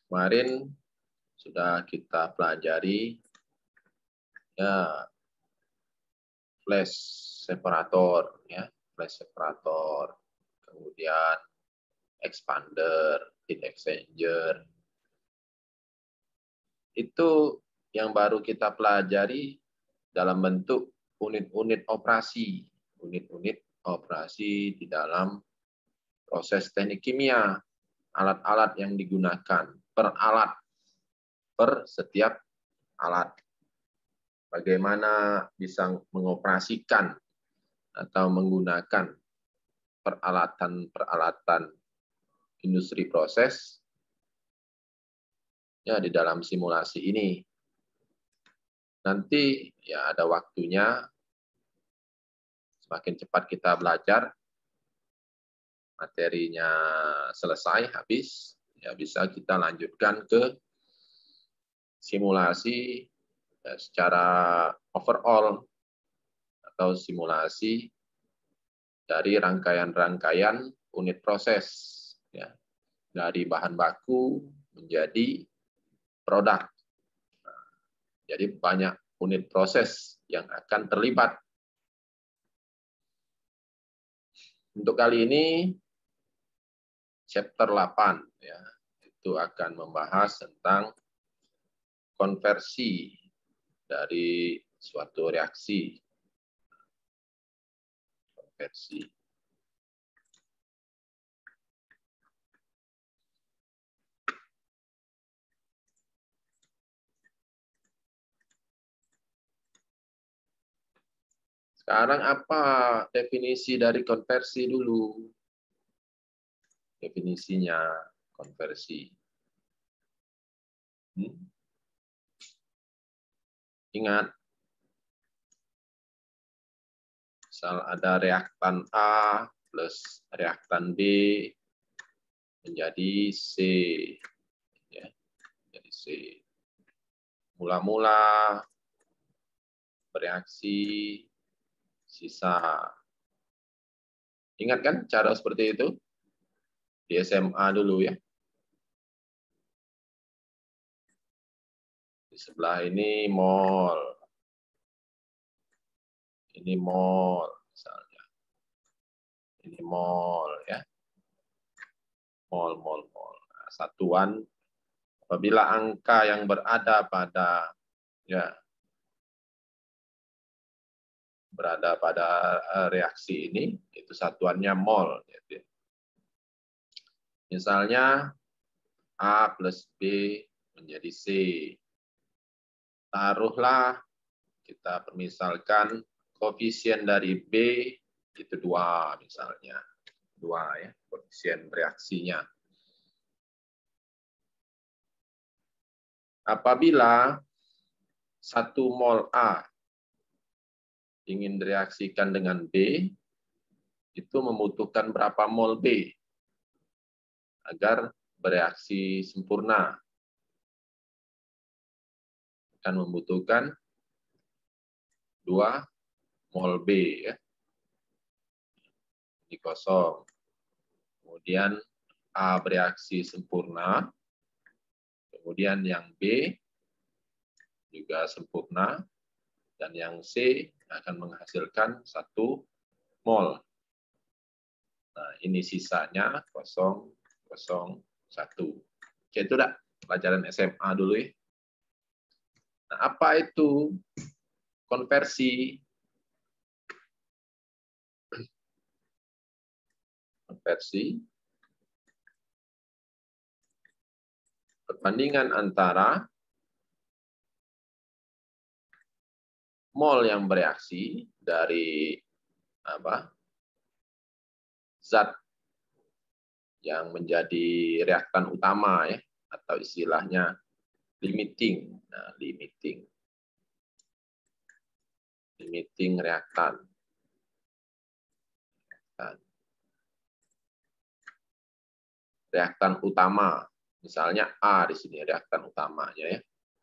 Kemarin sudah kita pelajari ya flash separator, ya flash separator, kemudian expander, heat exchanger. Itu yang baru kita pelajari dalam bentuk unit-unit operasi, unit-unit operasi di dalam proses teknik kimia, alat-alat yang digunakan per alat, per setiap alat. Bagaimana bisa mengoperasikan atau menggunakan peralatan-peralatan industri proses ya di dalam simulasi ini. Nanti ya ada waktunya, semakin cepat kita belajar, materinya selesai, habis, ya bisa kita lanjutkan ke simulasi ya, secara overall atau simulasi dari rangkaian-rangkaian unit proses, ya, dari bahan baku menjadi produk. Jadi banyak unit proses yang akan terlibat. Untuk kali ini chapter 8 ya, itu akan membahas tentang konversi dari suatu reaksi. Konversi. Sekarang apa definisi dari konversi dulu? Definisinya konversi. Ingat, misal ada reaktan A plus reaktan B menjadi C. Ya, menjadi C. Mula-mula bereaksi sisa. Ingat kan cara seperti itu? Di SMA dulu ya. Di sebelah ini mol. Ini mol misalnya. Ini mol ya. Mol. Nah, satuan apabila angka yang berada pada ya reaksi ini itu satuannya mol. Misalnya A plus B menjadi C. Taruhlah kita permisalkan koefisien dari B itu 2 misalnya. 2 ya, koefisien reaksinya. Apabila 1 mol A ingin direaksikan dengan B, itu membutuhkan berapa mol B agar bereaksi sempurna? Akan membutuhkan 2 mol B ya. Ini kosong. Kemudian A bereaksi sempurna. Kemudian yang B juga sempurna. Dan yang C akan menghasilkan 1 mol. Nah, ini sisanya 0,01. Oke, itu udah pelajaran SMA dulu ya. Nah, apa itu konversi? Konversi perbandingan antara mol yang bereaksi dari zat yang menjadi reaktan utama ya, atau istilahnya limiting. Nah, limiting reaktan. Reaktan utama, misalnya A di sini reaktan utamanya ya.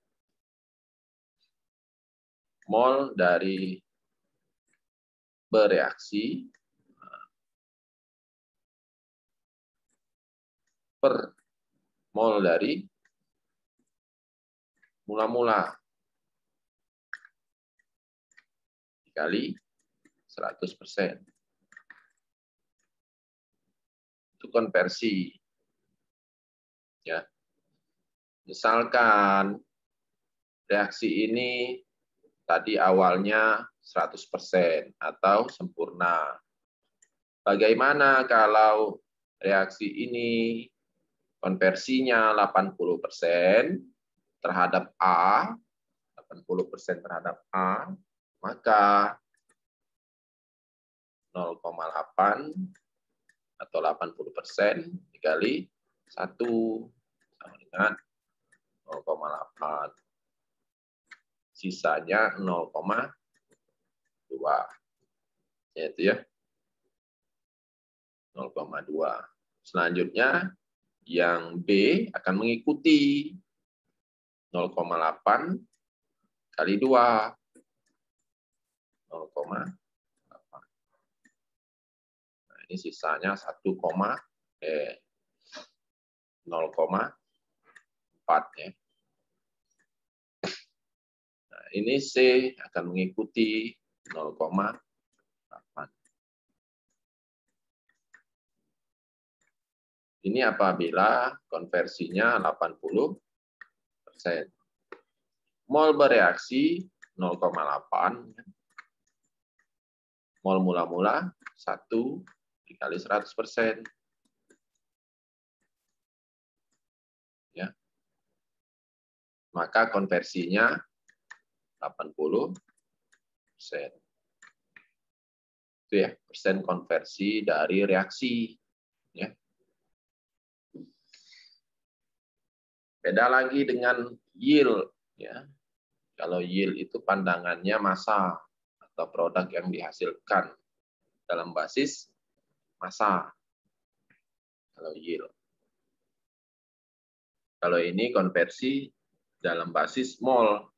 Mol dari bereaksi per mol dari mula-mula dikali 100%. Itu konversi. Ya. Misalkan reaksi ini tadi awalnya 100% atau sempurna. Bagaimana kalau reaksi ini konversinya 80% terhadap A, 80% terhadap A, maka 0,8 atau 80% dikali 1 sama dengan 0,8. Sisanya 0,2. Yaitu ya 0,2. Selanjutnya yang B akan mengikuti 0,8 kali 2. 0,8. Nah, ini sisanya 0,4 ya. Nah, ini C akan mengikuti 0,8. Ini apabila konversinya 80%. Mol bereaksi 0,8. Mol mula-mula 1 dikali 100%. Ya. Maka konversinya 80%. Itu ya, persen konversi dari reaksi. Ya. Beda lagi dengan yield. Ya. Kalau yield itu pandangannya massa atau produk yang dihasilkan dalam basis massa. Kalau yield. Kalau ini konversi dalam basis mol.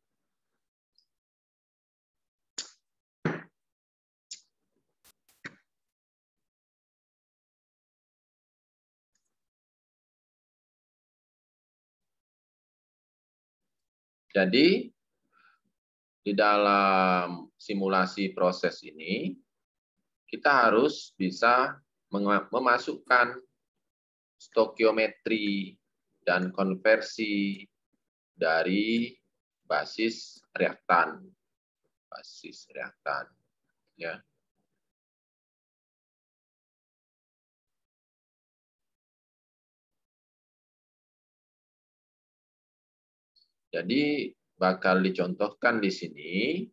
Jadi, di dalam simulasi proses ini, kita harus bisa memasukkan stokiometri dan konversi dari basis reaktan. Basis reaktan. Ya. Jadi bakal dicontohkan di sini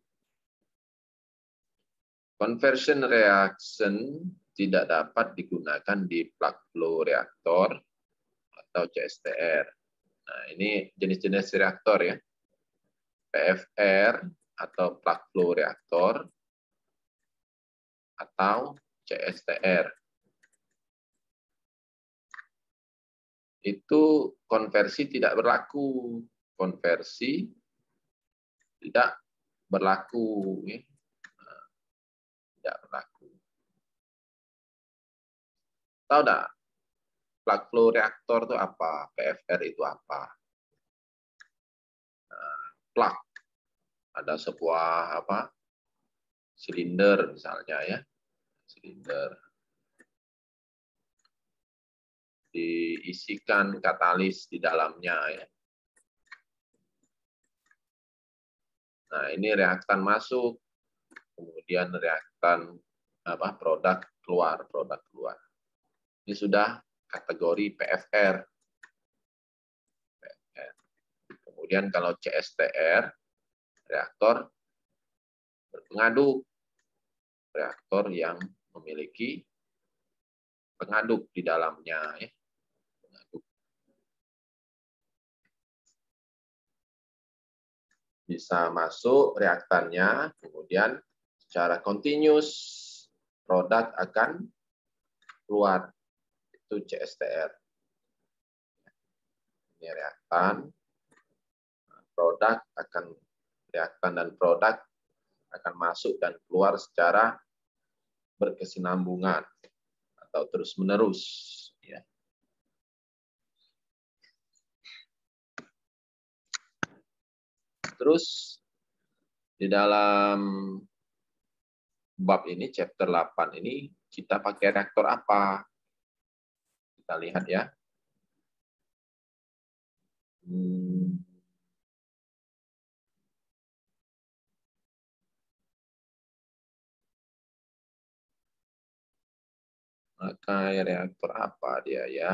conversion reaction tidak dapat digunakan di plug flow reaktor atau CSTR. Nah, ini jenis-jenis reaktor ya. PFR atau plug flow reaktor atau CSTR. Itu konversi tidak berlaku. Konversi tidak berlaku. Ya. Tidak berlaku. Tahu enggak? Plug flow reaktor itu apa? PFR itu apa? Nah, plug. Ada sebuah apa? Silinder misalnya ya. Silinder. Diisikan katalis di dalamnya ya. Nah, ini reaktan masuk, kemudian reaktan apa? Produk keluar. Ini sudah kategori PFR. Kemudian kalau CSTR, reaktor pengaduk. Reaktor yang memiliki pengaduk di dalamnya. Ya. Pengaduk. Bisa masuk reaktannya, kemudian secara continuous produk akan keluar. Itu CSTR. Ini reaktan. Reaktan dan produk akan masuk dan keluar secara berkesinambungan atau terus-menerus. Ya. Terus di dalam bab ini, chapter 8 ini, kita pakai reaktor apa? Kita lihat ya. Pakai reaktor apa dia ya?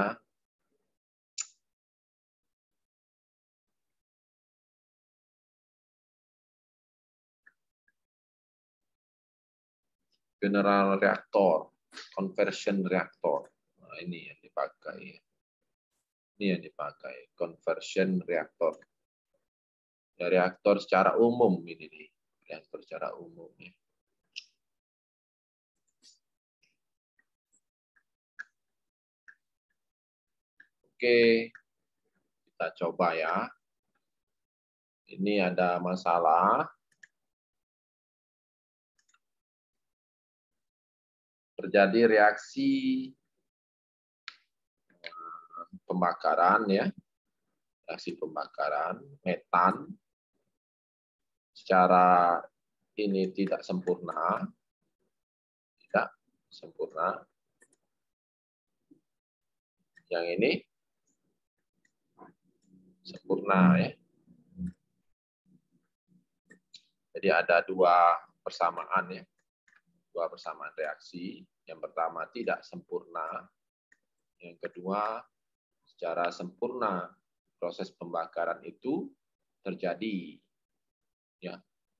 General reaktor, conversion reaktor. Nah, ini yang dipakai. Ini yang dipakai, conversion reaktor. Ya, reaktor secara umum ini nih, reaktor secara umum ya. Oke, kita coba ya. Ini ada masalah. Terjadi reaksi pembakaran ya. Reaksi pembakaran metan secara ini tidak sempurna. Tidak sempurna. Yang ini sempurna ya. Jadi ada dua persamaan ya. Dua persamaan reaksi. Yang pertama tidak sempurna. Yang kedua secara sempurna proses pembakaran itu terjadi. Ya.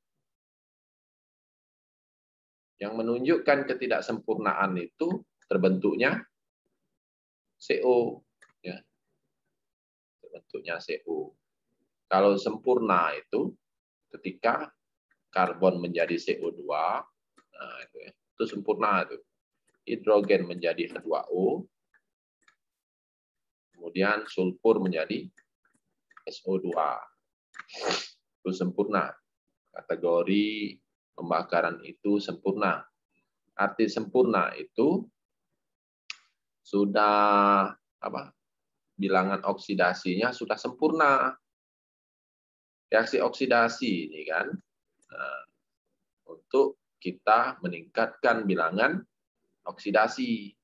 Yang menunjukkan ketidaksempurnaan itu terbentuknya CO. Ya. Terbentuknya CO. Kalau sempurna itu ketika karbon menjadi CO2, nah itu sempurna itu. Hidrogen menjadi H2O, kemudian sulfur menjadi SO2. Itu sempurna. Kategori pembakaran itu sempurna. Arti sempurna itu sudah apa? Bilangan oksidasinya sudah sempurna. Reaksi oksidasi ini kan untuk kita meningkatkan bilangan oksidasi.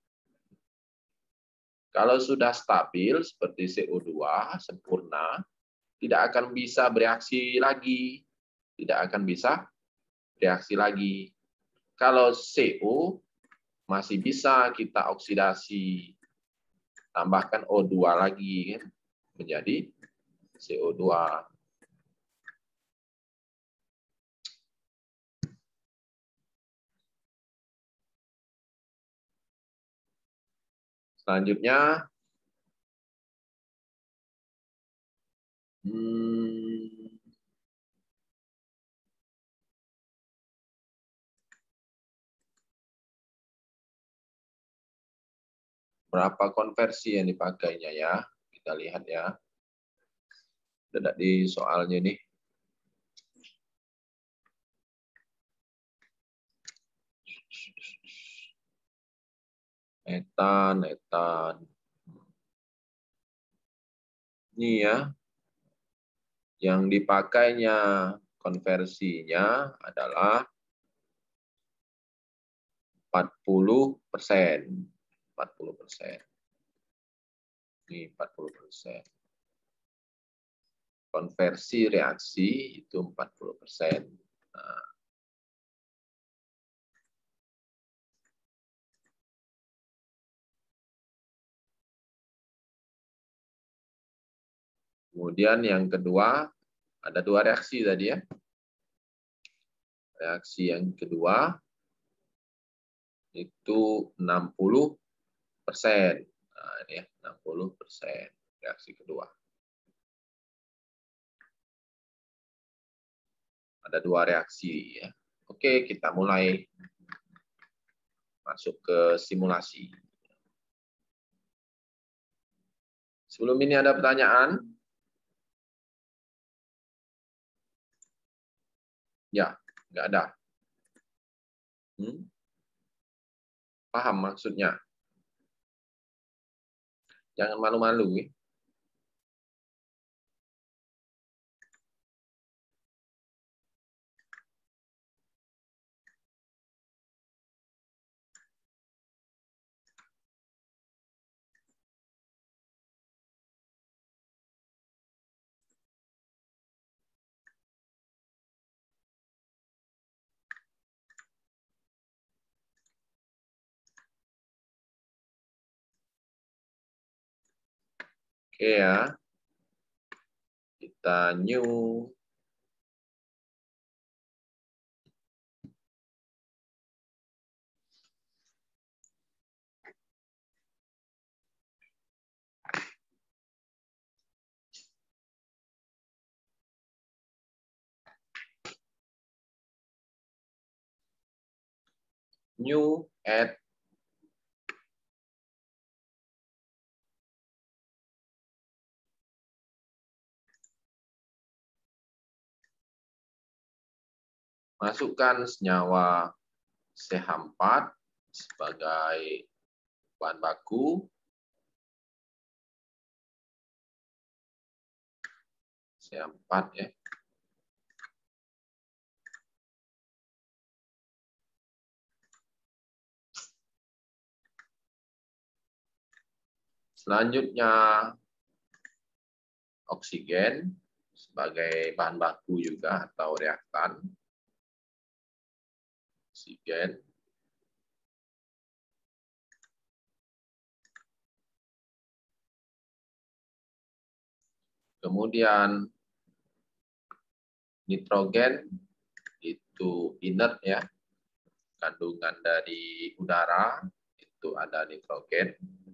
Kalau sudah stabil seperti CO2 sempurna, tidak akan bisa bereaksi lagi. Tidak akan bisa bereaksi lagi. Kalau CO masih bisa kita oksidasi. Tambahkan O2 lagi menjadi CO2. Selanjutnya, berapa konversi yang dipakainya ya? Kita lihat ya. Ada di soalnya nih. Etan. Ini ya. Yang dipakainya konversinya adalah 40%. 40%. Ini 40%. Konversi reaksi itu 40%. Nah. Kemudian yang kedua, ada dua reaksi tadi ya. Reaksi yang kedua itu 60%. Nah, ini ya, 60% reaksi kedua. Ada dua reaksi ya. Oke, kita mulai masuk ke simulasi. Sebelum ini ada pertanyaan? Ya, nggak ada. Paham maksudnya? Jangan malu-malu. Oke ya. Kita new. New add masukkan senyawa CH4 sebagai bahan baku. CH4 ya. Selanjutnya oksigen sebagai bahan baku juga atau reaktan. Oksigen. Kemudian nitrogen itu inert ya. Kandungan dari udara itu ada nitrogen.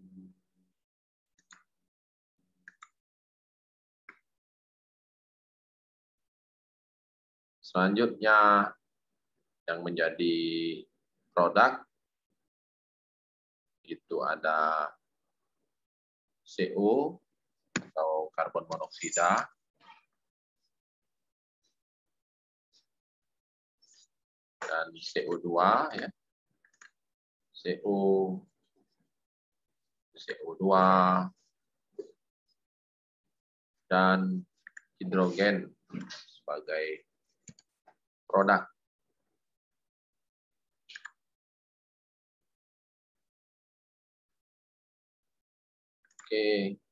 Selanjutnya yang menjadi produk itu ada CO atau karbon monoksida. Dan CO2 ya. CO2 dan hidrogen sebagai produk. Oke.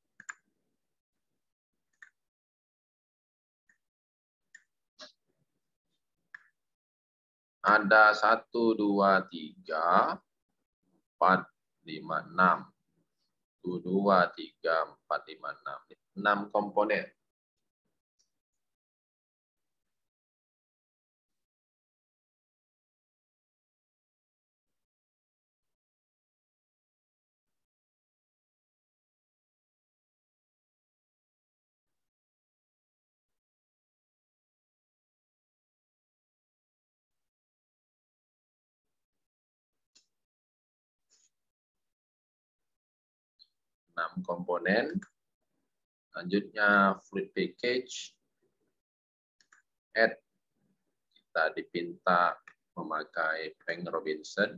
Ada 1, 2, 3, 4, 5, 6. 1, 2, 3, 4, 5, 6. 6 komponen. Selanjutnya fluid package. Add. Kita dipinta memakai Frank Robinson.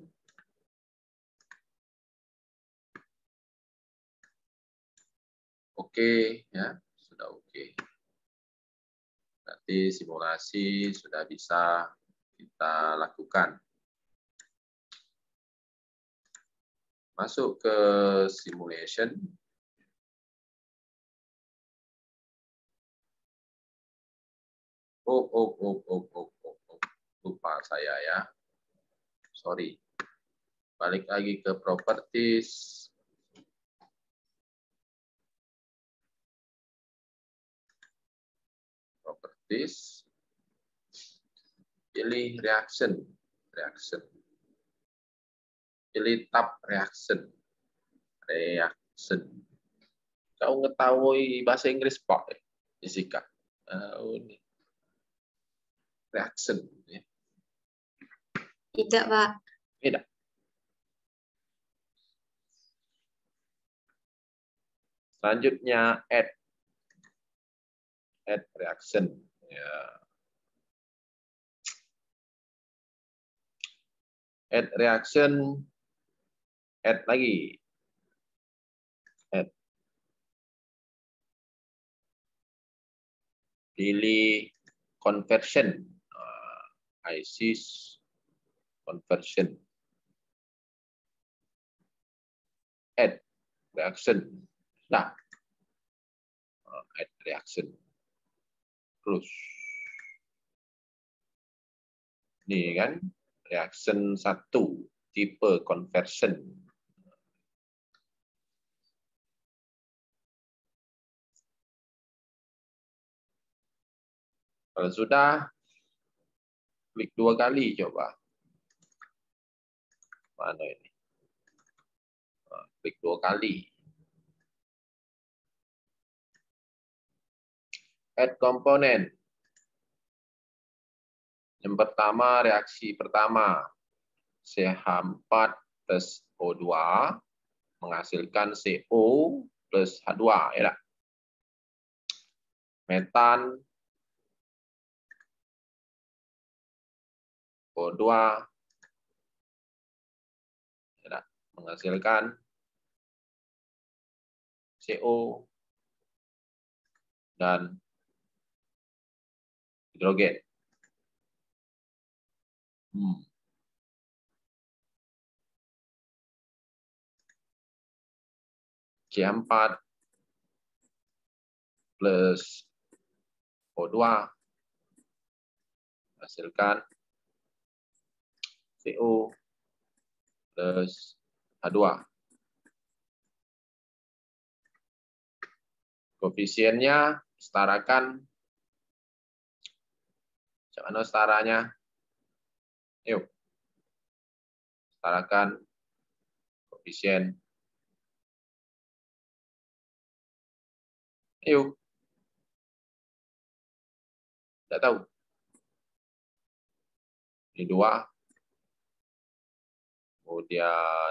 Oke ya, sudah oke. Nanti simulasi sudah bisa kita lakukan. Masuk ke simulation. Lupa saya ya. Sorry. Balik lagi ke properties. Pilih reaction. Pilih tab reaction. Kau ngetahui bahasa Inggris Pak, Jessica? Ini. Reaction. Tidak, Pak. Tidak. Selanjutnya add reaction. Ya. Add reaction. Add lagi. Add. Pilih conversion. ICIS conversion. Add reaction. Nah, add reaction. Terus. Ini kan reaction 1 tipe conversion. Kalau sudah, klik 2 kali coba. Mana ini? Klik 2 kali. Add komponen. Yang pertama, reaksi pertama. CH4 plus O2 menghasilkan CO plus H2. Ya, metan, O2 ya, menghasilkan CO dan hidrogen. C4 plus O2 menghasilkan CO plus H2. Koefisiennya setarakan. Mana setaranya? Yuk. Setarakan koefisien. Yuk. Tidak tahu. Ini 2. Kemudian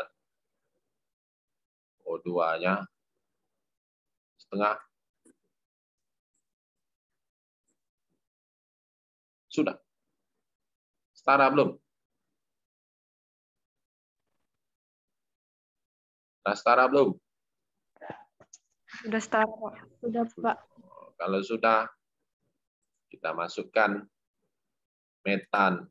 O2-nya setengah. Sudah. Setara belum? Setara belum? Sudah setara, Pak. Sudah, Pak. Kalau sudah, kita masukkan metan.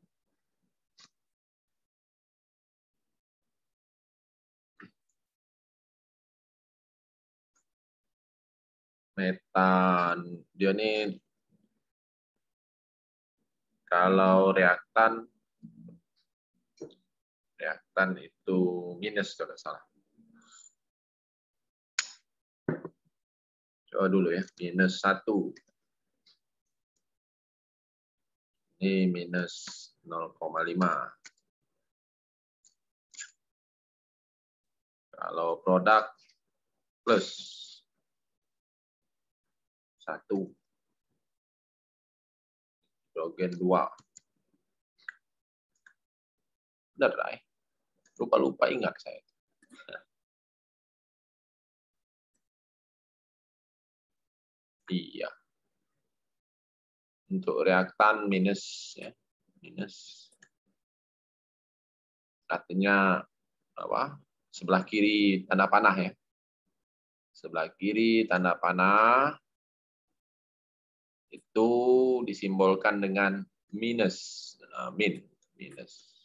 Metan, dia ini kalau reaktan itu minus kalau salah. Coba dulu ya, minus 1. Ini minus 0,5. Kalau produk plus 1. Hidrogen 2. Benar, Rai? Lupa-lupa ingat saya. Iya. Untuk reaktan minus ya. Minus. Artinya apa? Sebelah kiri tanda panah ya. Sebelah kiri tanda panah itu disimbolkan dengan minus, minus.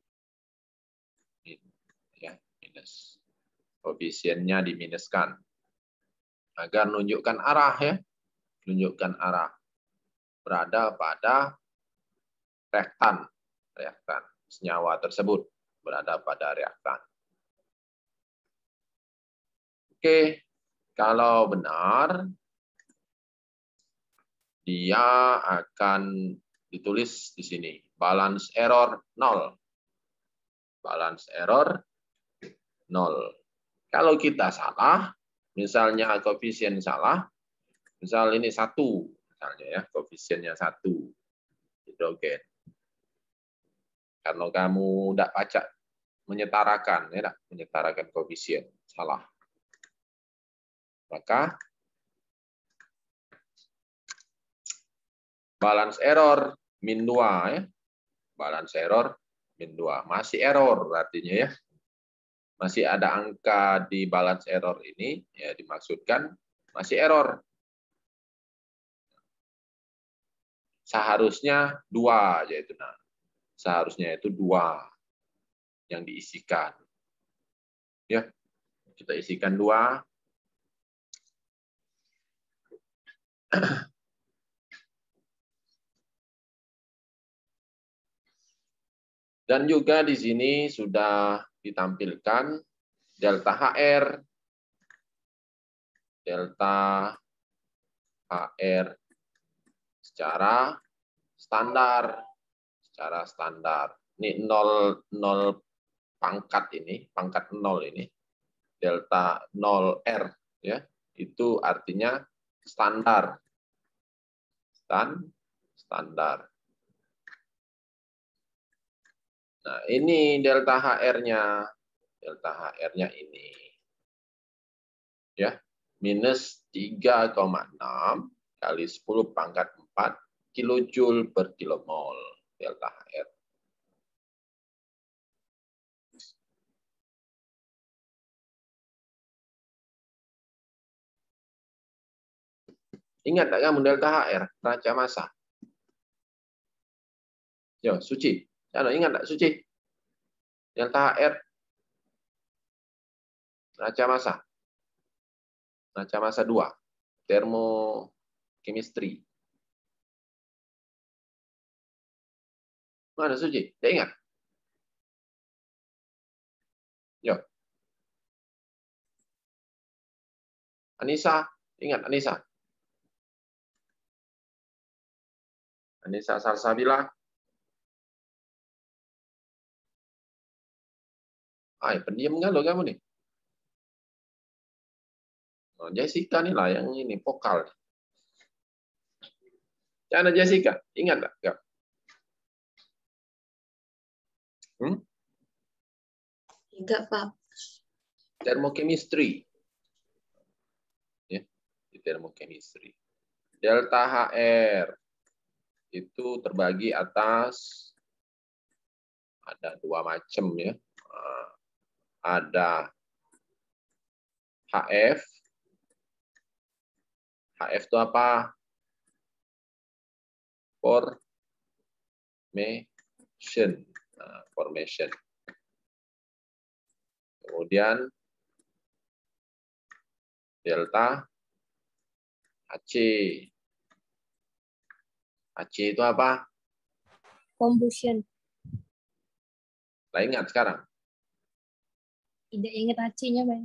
Ya, minus. Koefisiennya diminuskan. Agar menunjukkan arah ya. Menunjukkan arah. Berada pada reaktan. Senyawa tersebut berada pada reaktan. Oke, kalau benar, dia akan ditulis di sini. Balance error 0. Balance error 0. Kalau kita salah, misalnya koefisien salah, misal ini 1, misalnya ya, koefisiennya 1, hidrogen. Karena kamu tidak baca menyetarakan, ya, menyetarakan koefisien, salah. Maka balance error min 2 ya. Balance error min 2. Masih error artinya ya. Masih ada angka di balance error ini ya, dimaksudkan masih error. Seharusnya 2 yaitu seharusnya itu 2 yang diisikan. Ya. Kita isikan 2. Dan juga di sini sudah ditampilkan delta HR. Delta HR secara standar, secara standar. Ini 0 pangkat ini, pangkat 0 ini, delta 0R, ya, itu artinya standar. Standar. Nah, ini delta HR-nya. Delta HR-nya ini. Ya, minus 3,6 kali 10 pangkat 4 kilojoule per kilomol delta HR. Ingat tak kamu delta HR, raca massa? Yo, Suci. Ingat tak Suci? Delta HR, raca massa. Raca massa 2, termokimistri. Mana Suci? Tidak ingat? Yo. Anissa, ingat Anissa? Anissa Salsabila. Pendiam nggak lo kamu nih? Oh, Jessica nih lah yang ini vokal. Jangan Jessica, ingat nggak? Enggak, Pak. Termokimistri. Ya, di termokimistri. Delta HR itu terbagi atas ada 2 macam ya. Ada HF. HF itu apa? Formation. Formation. Kemudian delta HC. HC itu apa? Combustion. Lah ingat sekarang? Tidak ingat HC-nya, Bang.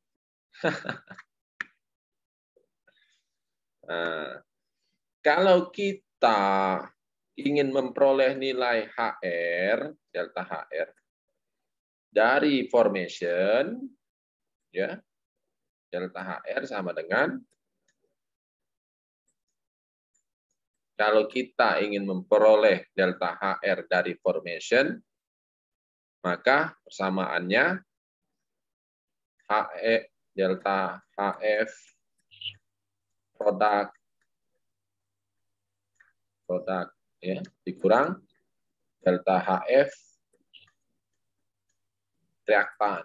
Kalau kita ingin memperoleh nilai HR, delta HR, dari formation, ya, delta HR sama dengan, kalau kita ingin memperoleh delta HR dari formation, maka persamaannya HE delta HF produk ya dikurang delta HF reaktan.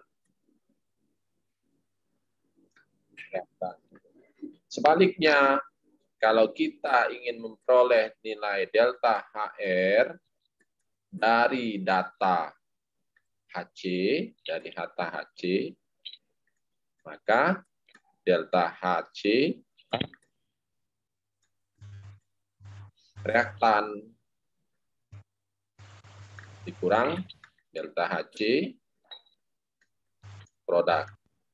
Sebaliknya, kalau kita ingin memperoleh nilai delta HR dari data HC, dari data HC, maka delta HC reaktan dikurang delta HC produk.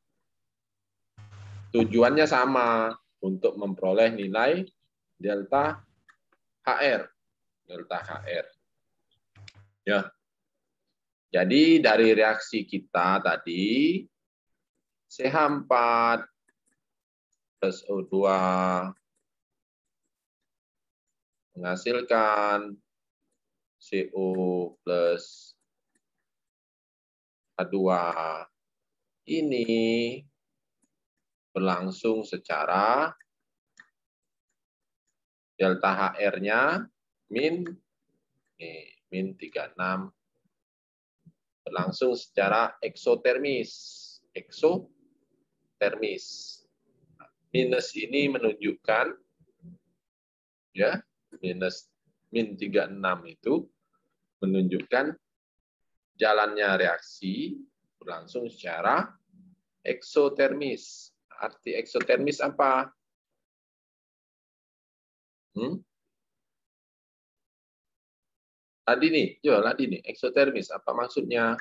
Tujuannya sama, untuk memperoleh nilai delta HR. Delta HR. Ya. Jadi dari reaksi kita tadi, CH4 plus O2 menghasilkan CO plus H2. Ini berlangsung secara delta HR-nya min 36, berlangsung secara eksotermis. Minus ini menunjukkan ya, min 36 itu menunjukkan jalannya reaksi berlangsung secara eksotermis. Arti eksotermis apa? Tadi nih, eksotermis apa maksudnya?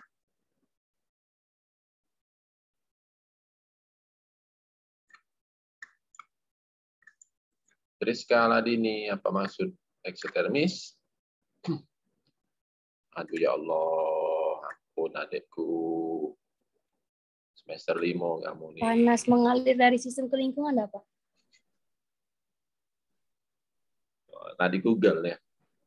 Rizka Ladini, apa maksud eksotermis? Aduh ya Allah, ampun adikku. Semester 5 kamu nih. Panas mengalir dari sistem ke lingkungan apa? Tadi Google ya.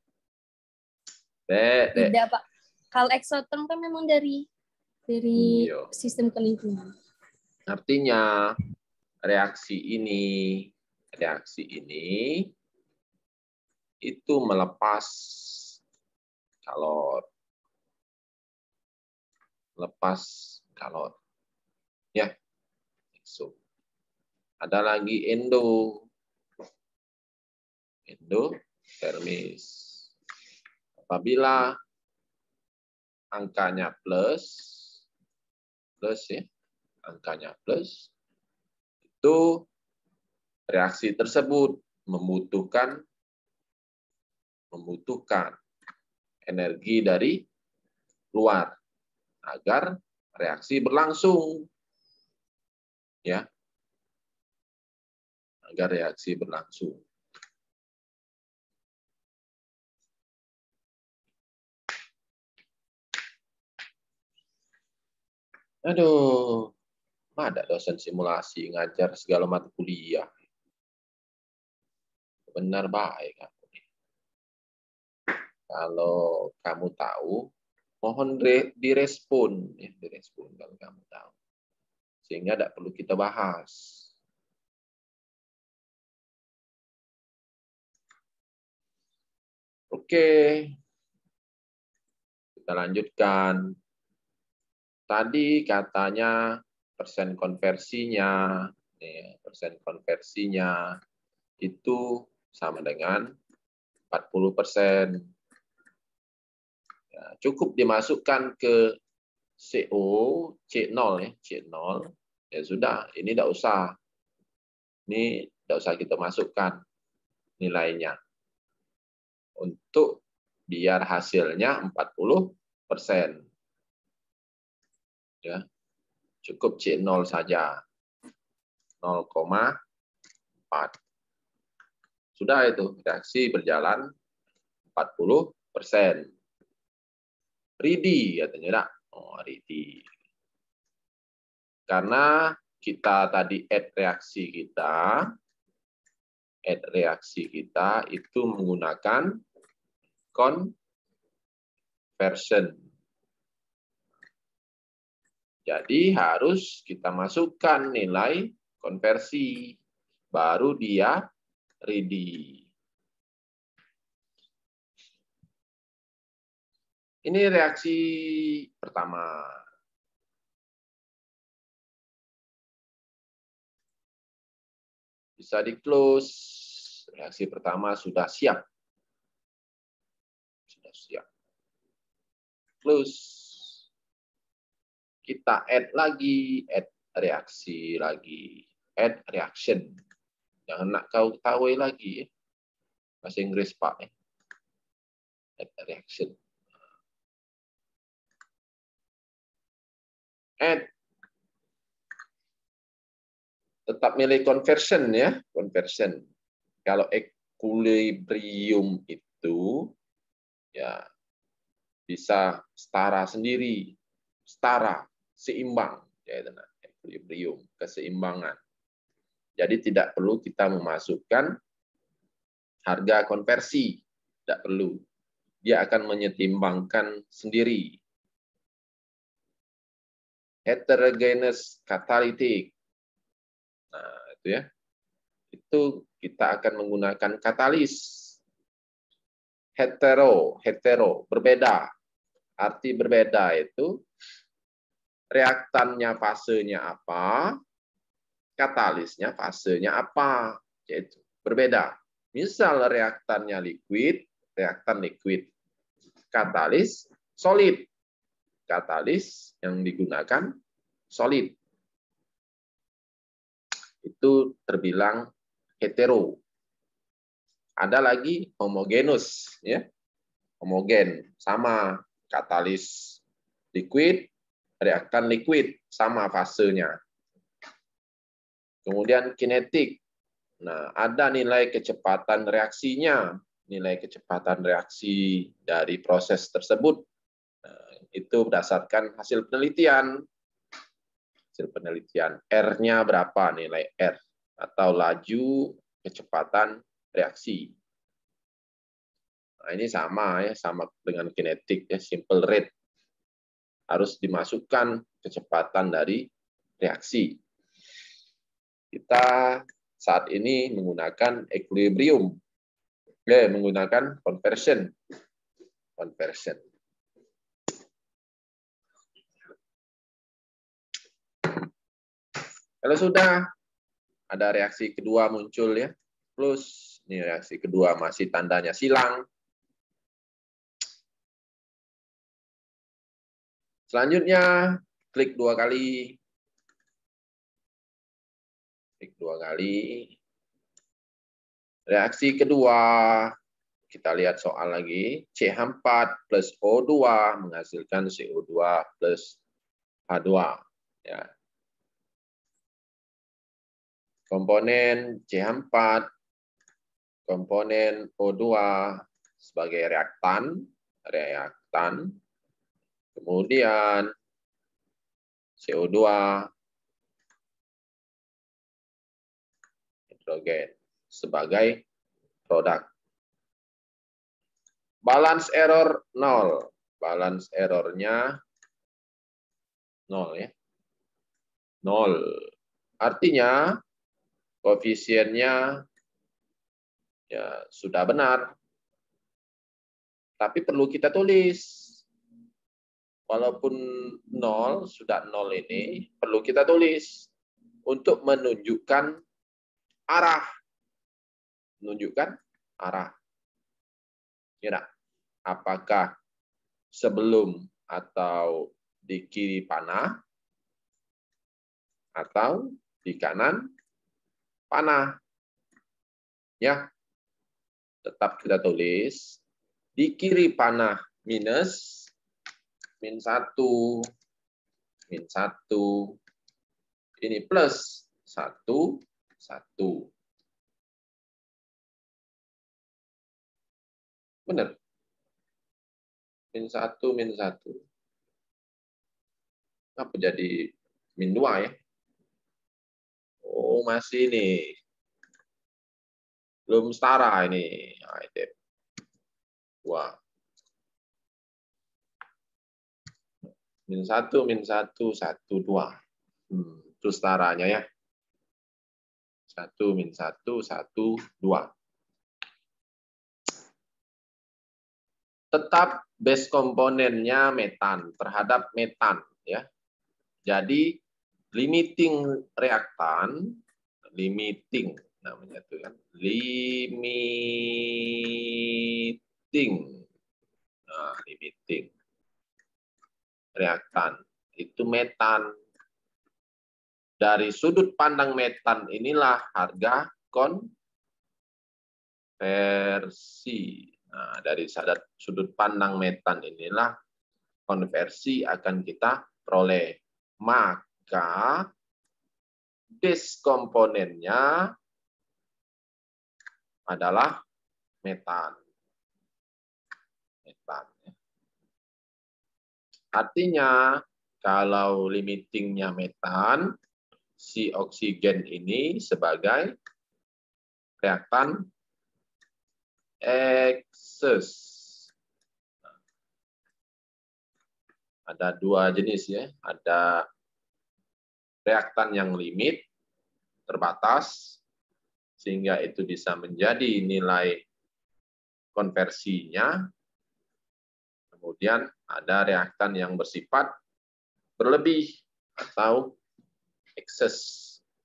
Dek. Tidak, Pak. Kalau eksoterm kan memang dari Iya. sistem ke lingkungan. Artinya reaksi ini itu melepas kalor. Ya. So, ada lagi endotermis. Apabila angkanya plus ya, angkanya plus, itu reaksi tersebut membutuhkan energi dari luar agar reaksi berlangsung. Ya. Agar reaksi berlangsung. Aduh, ada dosen simulasi ngajar segala mata kuliah. Benar baik kamu nih. Kalau kamu tahu, mohon direspon kalau kamu tahu. Sehingga tidak perlu kita bahas. Oke. Kita lanjutkan. Tadi katanya persen konversinya itu sama dengan 40%. Ya, cukup dimasukkan ke CO, C0 ya, C0. Ya sudah, ini tidak usah. Ini tidak usah kita masukkan nilainya. Untuk biar hasilnya 40%. Ya. Cukup C0 saja. 0,4. Sudah itu, reaksi berjalan 40%. Ready katanya, enggak? Oh, ready. Karena kita tadi add reaksi kita itu menggunakan conversion. Jadi harus kita masukkan nilai konversi, baru dia ready. Ini reaksi pertama. Bisa di-close. Reaksi pertama sudah siap. Close. Kita add lagi, add reaksi lagi. Add reaction. Jangan nak kau tahu lagi. Bahasa Inggris Pak. Add reaction. Add. Tetap milih conversion ya. Conversion. Kalau equilibrium itu ya bisa setara sendiri. Setara. Seimbang, ya, equilibrium, keseimbangan. Jadi tidak perlu kita memasukkan harga konversi, tidak perlu. Dia akan menyetimbangkan sendiri. Heterogeneous catalytic. Nah, itu ya. Itu kita akan menggunakan katalis. Hetero, berbeda. Arti berbeda itu reaktannya fasenya apa, katalisnya fasenya apa, yaitu berbeda. Misal reaktannya reaktan liquid, katalis solid, katalis yang digunakan solid. Itu terbilang hetero. Ada lagi homogenus, ya, homogen, sama katalis liquid, reaktan liquid, sama fasenya. Kemudian kinetik. Nah, ada nilai kecepatan reaksinya. Nilai kecepatan reaksi dari proses tersebut Itu berdasarkan hasil penelitian. Hasil penelitian R-nya berapa, nilai R atau laju kecepatan reaksi. Nah, ini sama ya, sama dengan kinetik ya, simple rate. Harus dimasukkan kecepatan dari reaksi. Kita saat ini menggunakan equilibrium. Menggunakan conversion. Kalau sudah ada reaksi kedua muncul ya, plus ini reaksi kedua masih tandanya silang. Selanjutnya klik 2 kali. Klik 2 kali. Reaksi kedua, kita lihat soal lagi. CH4 plus O2 menghasilkan CO2 plus H2. Ya. Komponen CH4, komponen O2 sebagai reaktan, kemudian CO2, hidrogen sebagai produk. Balance error 0. Balance errornya 0 ya. 0. Artinya koefisiennya ya sudah benar. Tapi perlu kita tulis. Walaupun 0, sudah 0 ini, perlu kita tulis untuk menunjukkan arah. Menunjukkan arah. Kira, apakah sebelum atau di kiri panah, atau di kanan panah. Ya, tetap kita tulis di kiri panah minus, min 1, ini plus 1, 1. Benar. Min 1, min 1. Apa jadi min 2 ya? Oh, masih ini. Belum setara ini. Nah, itu. Wah. Min 1, min 1, 1, 2. Itu setaranya ya. 1, min 1, 1, 2. Tetap base komponennya metan terhadap metan ya. Jadi limiting reaktan, limiting namanya itu kan, limiting. Nah, limiting reaktan itu metan. Dari sudut pandang metan inilah harga konversi. Nah, dari sudut pandang metan inilah konversi akan kita peroleh. Maka base komponennya adalah metan. Artinya, kalau limitingnya metan, si oksigen ini sebagai reaktan ekses. Ada 2 jenis ya, ada reaktan yang limit, terbatas, sehingga itu bisa menjadi nilai konversinya. Kemudian ada reaktan yang bersifat berlebih atau ekses.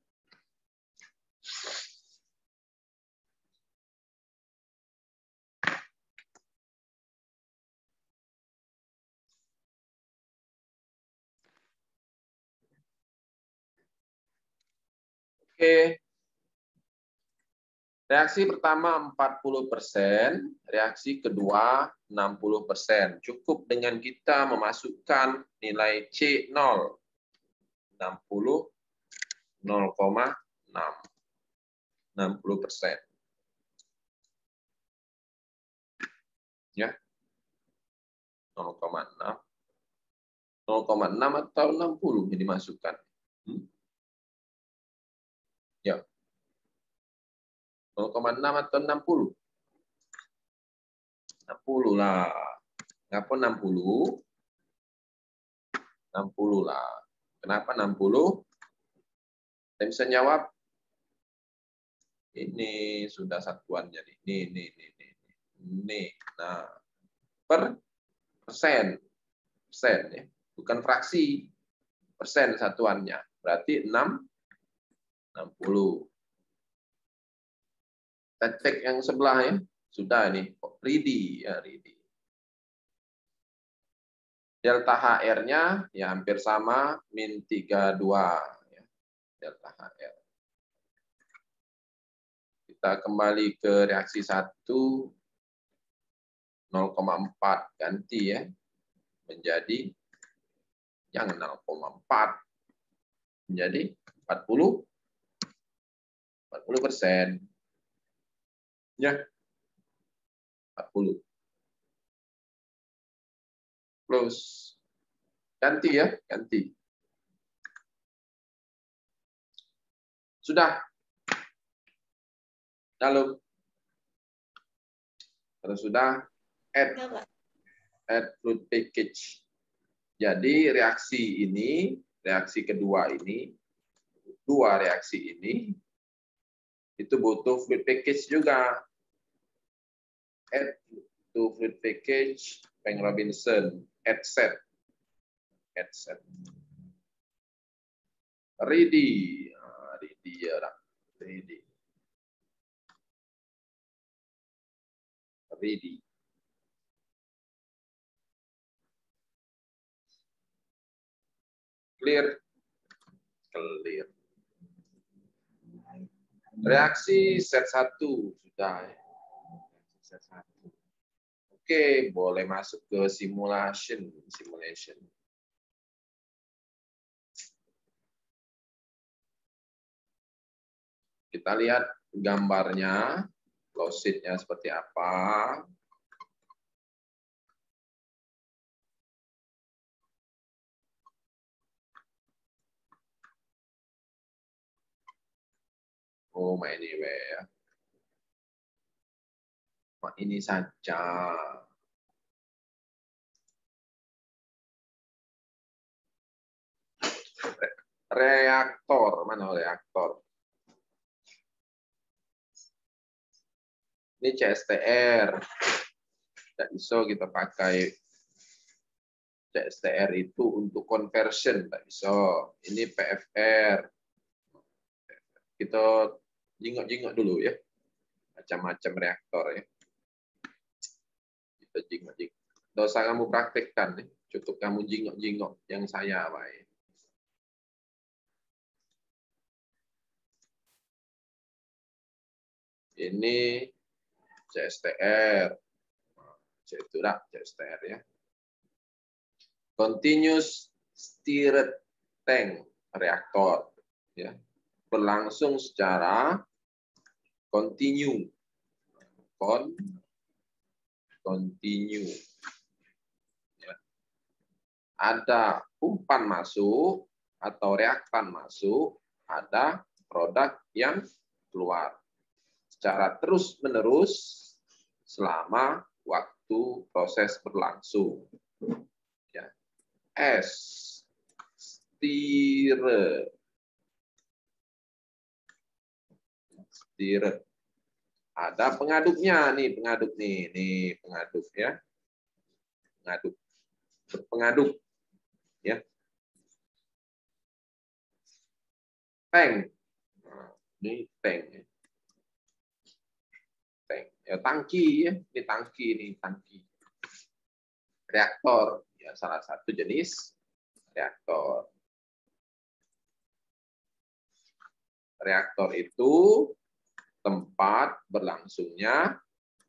Oke. Reaksi pertama 40%, reaksi kedua 60%. Cukup dengan kita memasukkan nilai C0. 60, 0,6. 60%. Ya. 0,6. 0,6 atau 60 yang dimasukkan? Ya. 0,6 atau 60? 60 lah. Kenapa 60? 60 lah. Kenapa 60? Saya bisa jawab. Ini sudah satuannya nih. Ini. Nah, persen ya. Bukan fraksi. Persen satuannya. Berarti 60. Kita cek yang sebelah ya. Sudah ini. Ready ya, ready. Delta HR-nya ya hampir sama, min 32 ya. Delta HR. Kita kembali ke reaksi 1, 0,4 ganti ya, menjadi yang 0,4 menjadi 40%. Ya, 40. Plus ganti ya, ganti. Sudah. Lalu kalau sudah add fluid package. Jadi reaksi ini, reaksi kedua ini, dua reaksi ini itu butuh fluid package juga. Add to fluid package Peng Robinson, add set. Ready. Ready ya, ready. Ready. Clear. Clear. Reaksi set 1 sudah. Set 1. Oke, boleh masuk ke simulation. Kita lihat gambarnya, flow sheet-nya seperti apa. Oh, anyway. Ini saja. Reaktor, mana reaktor? Ini CSTR. Tidak bisa kita pakai CSTR itu untuk conversion, tidak bisa. Ini PFR. Kita jingok-jingok dulu ya. Macam-macam reaktor ya. Kita jingok-jingok. Tidak usah kamu praktekkan, ya. Cukup kamu jingok-jingok yang saya baik. Ini CSTR. Itulah CSTR ya. Continuous stirred tank reaktor ya. Berlangsung secara continue. Continue. Ya. Ada umpan masuk atau reaktan masuk, ada produk yang keluar secara terus-menerus selama waktu proses berlangsung. Ya. Stirred. Ada pengaduknya nih, pengaduk ya. Pengaduk ya. Tank. Nah, ini tank ya. Tank. Ya, tangki ya, ini tangki. Reaktor ya, salah satu jenis reaktor. Reaktor itu tempat berlangsungnya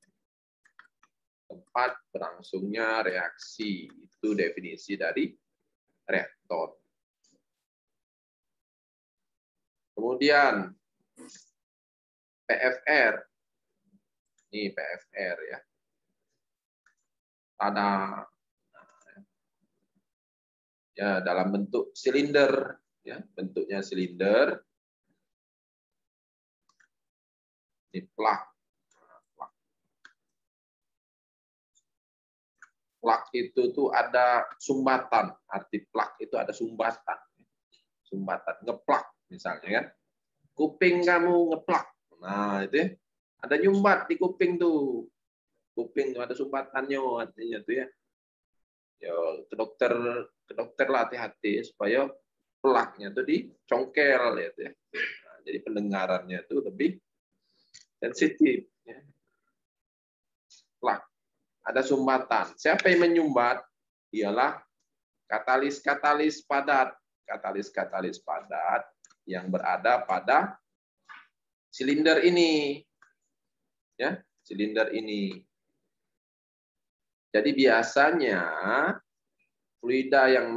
reaksi. Itu definisi dari reaktor. Kemudian PFR. Ini PFR ya. Ada Ya, dalam bentuk silinder, ya, bentuknya silinder. Ini plak. Plak itu tuh ada sumbatan. Arti plak itu ada sumbatan. Sumbatan, ngeplak misalnya kan. Kuping kamu ngeplak. Nah, itu ya. Ada nyumbat di kuping tuh. Kuping tuh ada sumbatannya artinya tuh ya. Ya, ke dokter lah hati-hati supaya plaknya tuh dicongkel ya. Nah, jadi pendengarannya tuh lebih sensitif. Ya. Plak. Ada sumbatan. Siapa yang menyumbat? Ialah katalis-katalis padat. Katalis-katalis padat yang berada pada silinder ini. Ya, silinder ini. Jadi biasanya fluida yang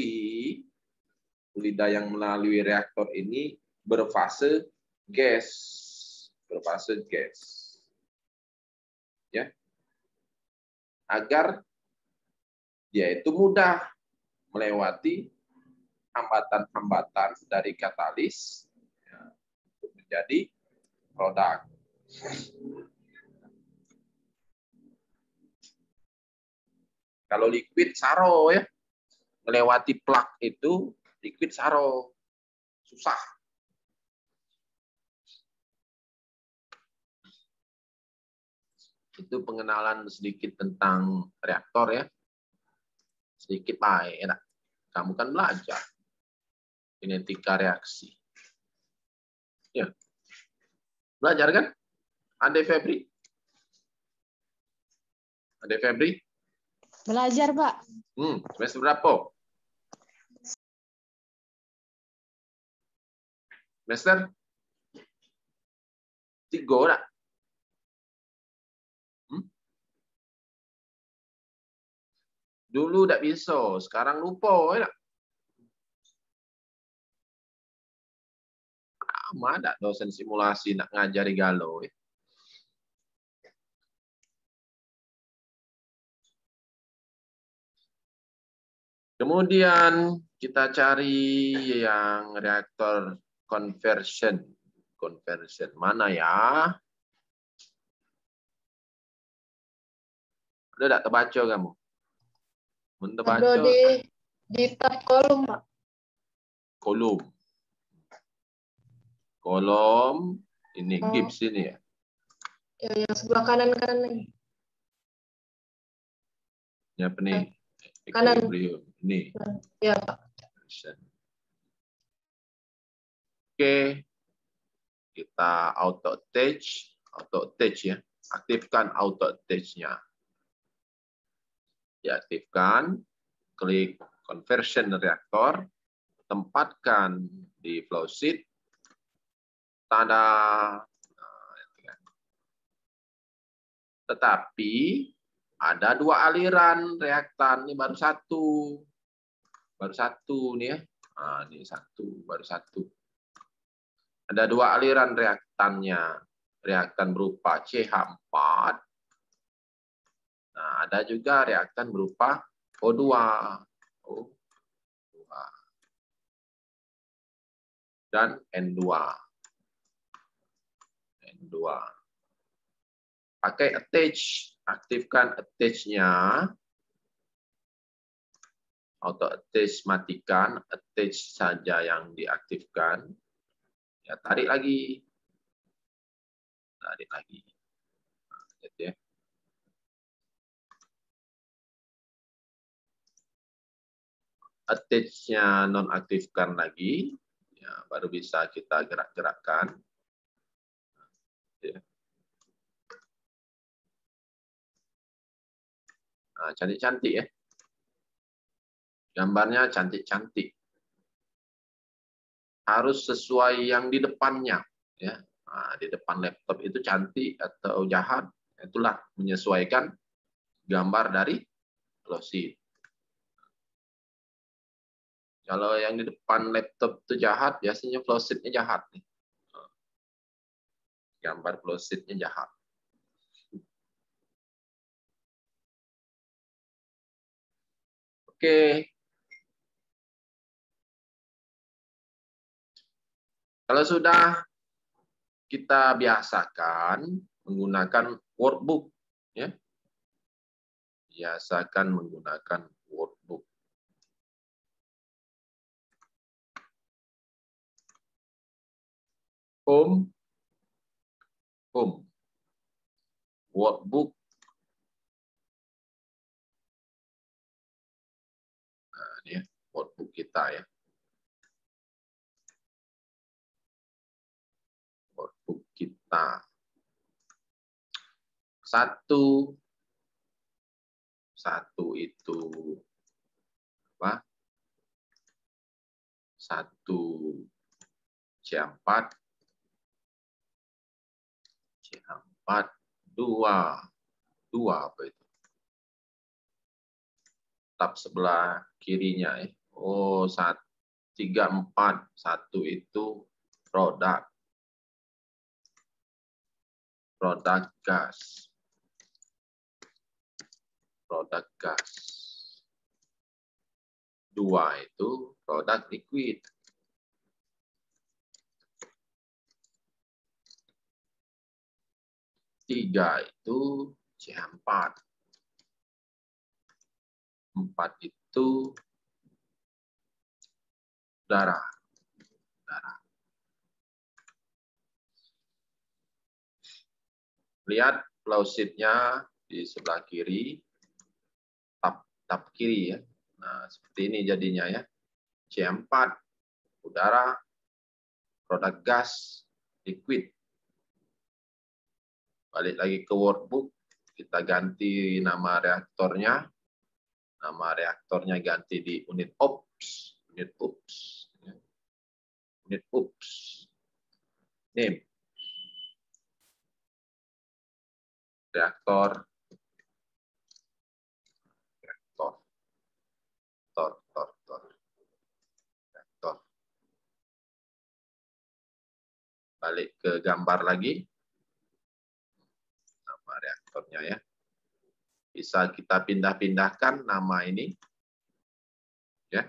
melalui reaktor ini berfase gas, ya, agar dia itu mudah melewati hambatan-hambatan dari katalis ya, untuk menjadi produk. Kalau liquid saro ya, melewati plak itu liquid saro, susah. Itu pengenalan sedikit tentang reaktor ya. Sedikit baik ya. Kamu kan belajar kinetika reaksi. Ya. Belajar kan? Ade Febri? Ade Febri? Belajar, Pak. Semester berapa? Semester 3 enggak? Dulu enggak bisa, sekarang lupa ya. Ada dosen simulasi nak ngajari galau ya. Kemudian kita cari yang reaktor conversion. Conversion mana ya? Udah enggak terbaca kamu? Ada di tab kolom, Pak. Kolom. Kolom ini gips ini ya. Ya, yang sebelah kanan nih. Ya, nih. Kanan. Ini. Ya, Pak. Oke. Kita auto attach ya. Aktifkan auto attach-nya. Diaktifkan, klik conversion reaktor, tempatkan di flow sheet. Tada. Tetapi ada 2 aliran reaktan, ini baru satu nih ya. Nah, ini baru satu. Ada 2 aliran reaktannya, reaktan berupa CH4. Nah, ada juga reaktan berupa O2. Dan N2. Pakai attach, aktifkan attach-nya. Auto attach matikan, attach saja yang diaktifkan. Ya, tarik lagi. Nah, gitu ya. Attach-nya nonaktifkan lagi. Ya, baru bisa kita gerak-gerakkan. Ya. Nah, cantik-cantik ya. Gambarnya cantik-cantik. Harus sesuai yang di depannya. Ya. Nah, di depan laptop itu cantik atau jahat, itulah menyesuaikan gambar dari flow sheet. Kalau yang di depan laptop itu jahat, biasanya flow sheet-nya jahat. Gambar flow sheet-nya jahat. Oke. Kalau sudah kita biasakan menggunakan workbook, ya. Biasakan menggunakan workbook. Home, workbook. Nah, ini ya, workbook kita ya. Workbook kita. Satu itu apa? 1 C4, 2 apa itu? Tab sebelah kirinya ya. Oh, 3, 4, 1 itu produk gas. Produk gas. 2 itu produk liquid. 3 itu C4. 4 itu darah. Lihat flowsheet-nya di sebelah kiri, tab kiri ya. Nah, seperti ini jadinya ya. C4, udara, produk gas, liquid. Balik lagi ke workbook, kita ganti nama reaktornya. Nama reaktornya ganti di unit OPS. Name. Reaktor. Balik ke gambar lagi. Nama reaktornya ya. Bisa kita pindah-pindahkan nama ini. Ya.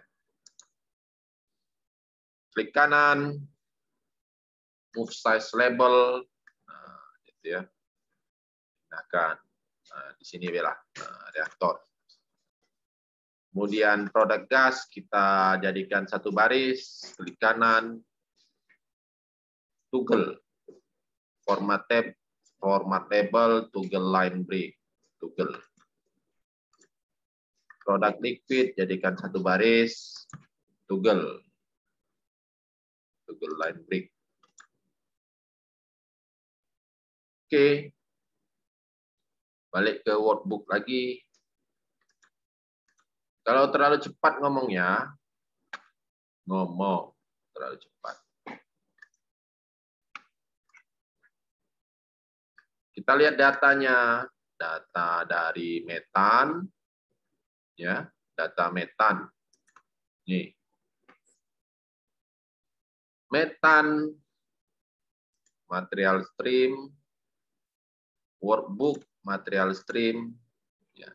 Klik kanan, move size label, nah, gitu ya. Pindahkan. Nah, di sini bela reaktor. Kemudian produk gas kita jadikan satu baris, klik kanan, toggle, formatable, toggle line break, toggle. Produk liquid jadikan satu baris, toggle line break. Oke, balik ke workbook lagi. Kalau terlalu cepat ngomongnya, terlalu cepat. Kita lihat datanya, data dari metan, ya, data metan. Nih, metan, material stream, workbook, material stream, ya.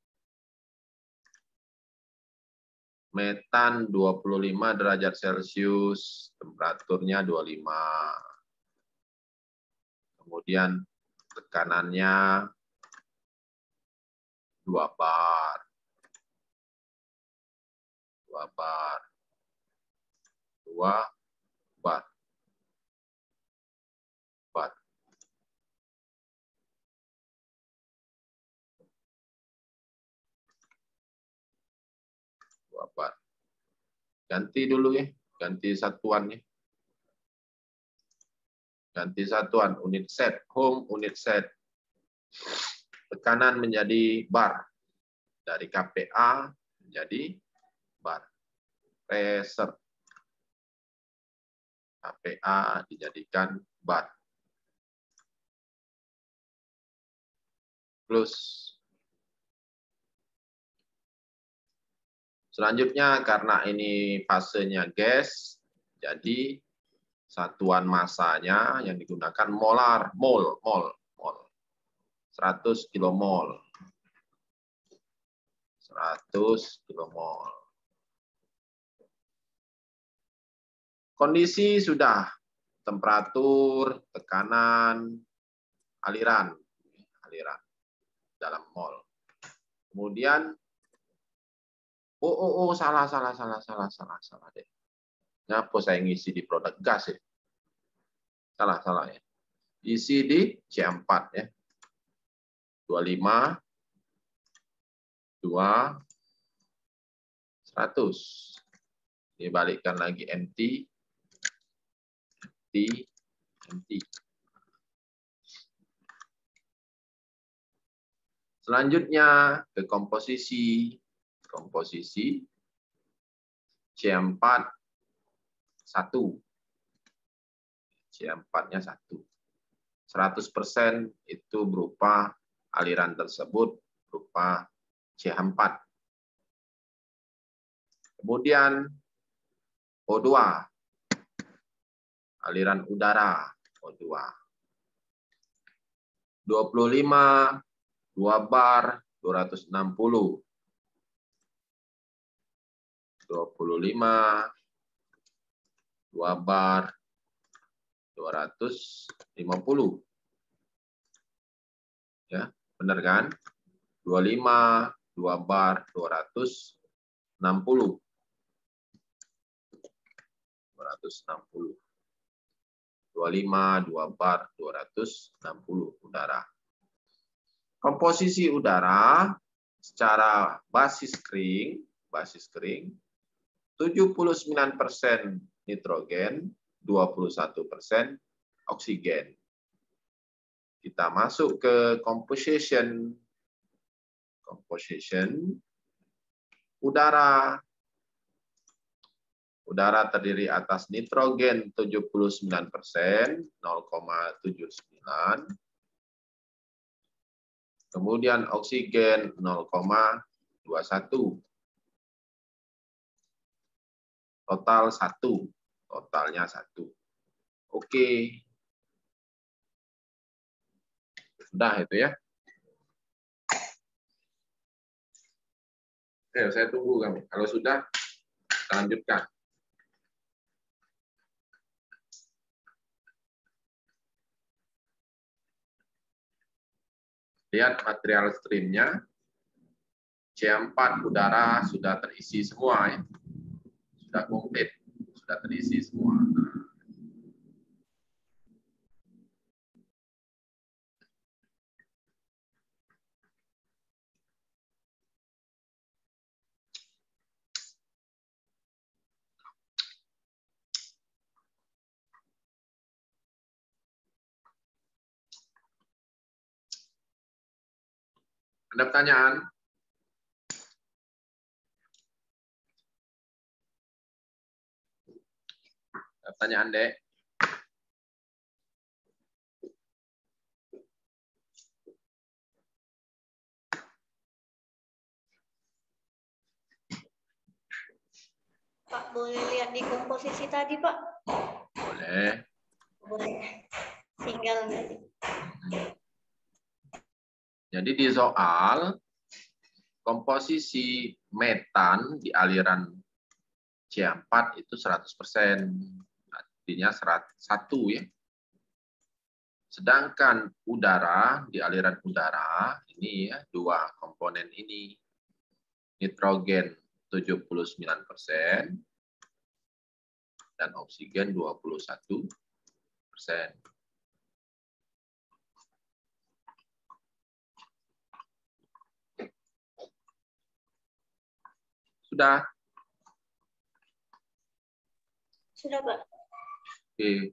Metan 25 derajat Celcius, temperaturnya 25. Kemudian tekanannya 2 bar. 2 bar. 2 bar. 4. Ganti dulu ya, ganti satuannya. Ganti satuan, unit set, home, unit set. Tekanan menjadi bar. Dari kPa menjadi bar. Pressure. kPa dijadikan bar. Plus. Selanjutnya karena ini fasenya gas, jadi satuan masanya yang digunakan molar, mol. 100 kilomol. 100 kilomol. Kondisi sudah temperatur, tekanan, aliran dalam mol. Kemudian salah deh. Ngapa saya ngisi di produk gas ya? Salah ya. Isi di C4 ya. 25 2 100. Dibalikkan lagi empty. Selanjutnya ke komposisi C4 1. C4-nya 1. 100% itu berupa aliran tersebut berupa C4. Kemudian O2. Aliran udara O2. 25 2 bar 260. 25 2 bar 250. Ya, benar kan? 25 2 bar 260. 25 2 bar 260 udara. Komposisi udara secara basis kering 79% nitrogen, 21% oksigen. Kita masuk ke composition udara. Udara terdiri atas nitrogen 79%, 0,79. Kemudian oksigen 0,21. Totalnya 1. Oke. Sudah itu ya. Oke, saya tunggu kamu. Kalau sudah, kita lanjutkan. Lihat material streamnya. C4 udara sudah terisi semua ya. Sudah komplit, sudah terisi semua. Ada pertanyaan? Ada pertanyaan, Dek? Pak, boleh lihat di komposisi tadi, Pak? Boleh. Boleh. Tinggal tadi. Jadi di soal komposisi metan di aliran C4 itu 100%. Artinya 1 ya. Sedangkan udara di aliran udara ini ya, 2 komponen ini. Nitrogen 79% dan oksigen 21%. Sudah? Sudah, Pak. Oke.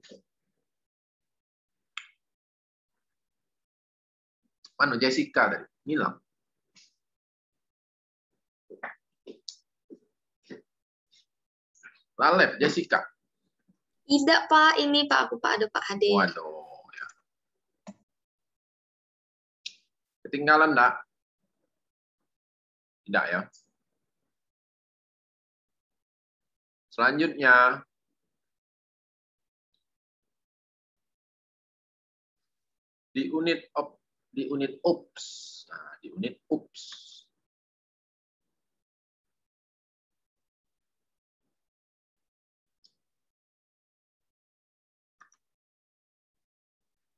Mana Jessica tadi? Hilang. Lalep, Jessica. Tidak, Pak. Ini Pak, aku Pak, ada Pak Ade. Waduh. Ya. Ketinggalan enggak? Tidak ya. Selanjutnya, di unit UPS. Nah, di unit UPS.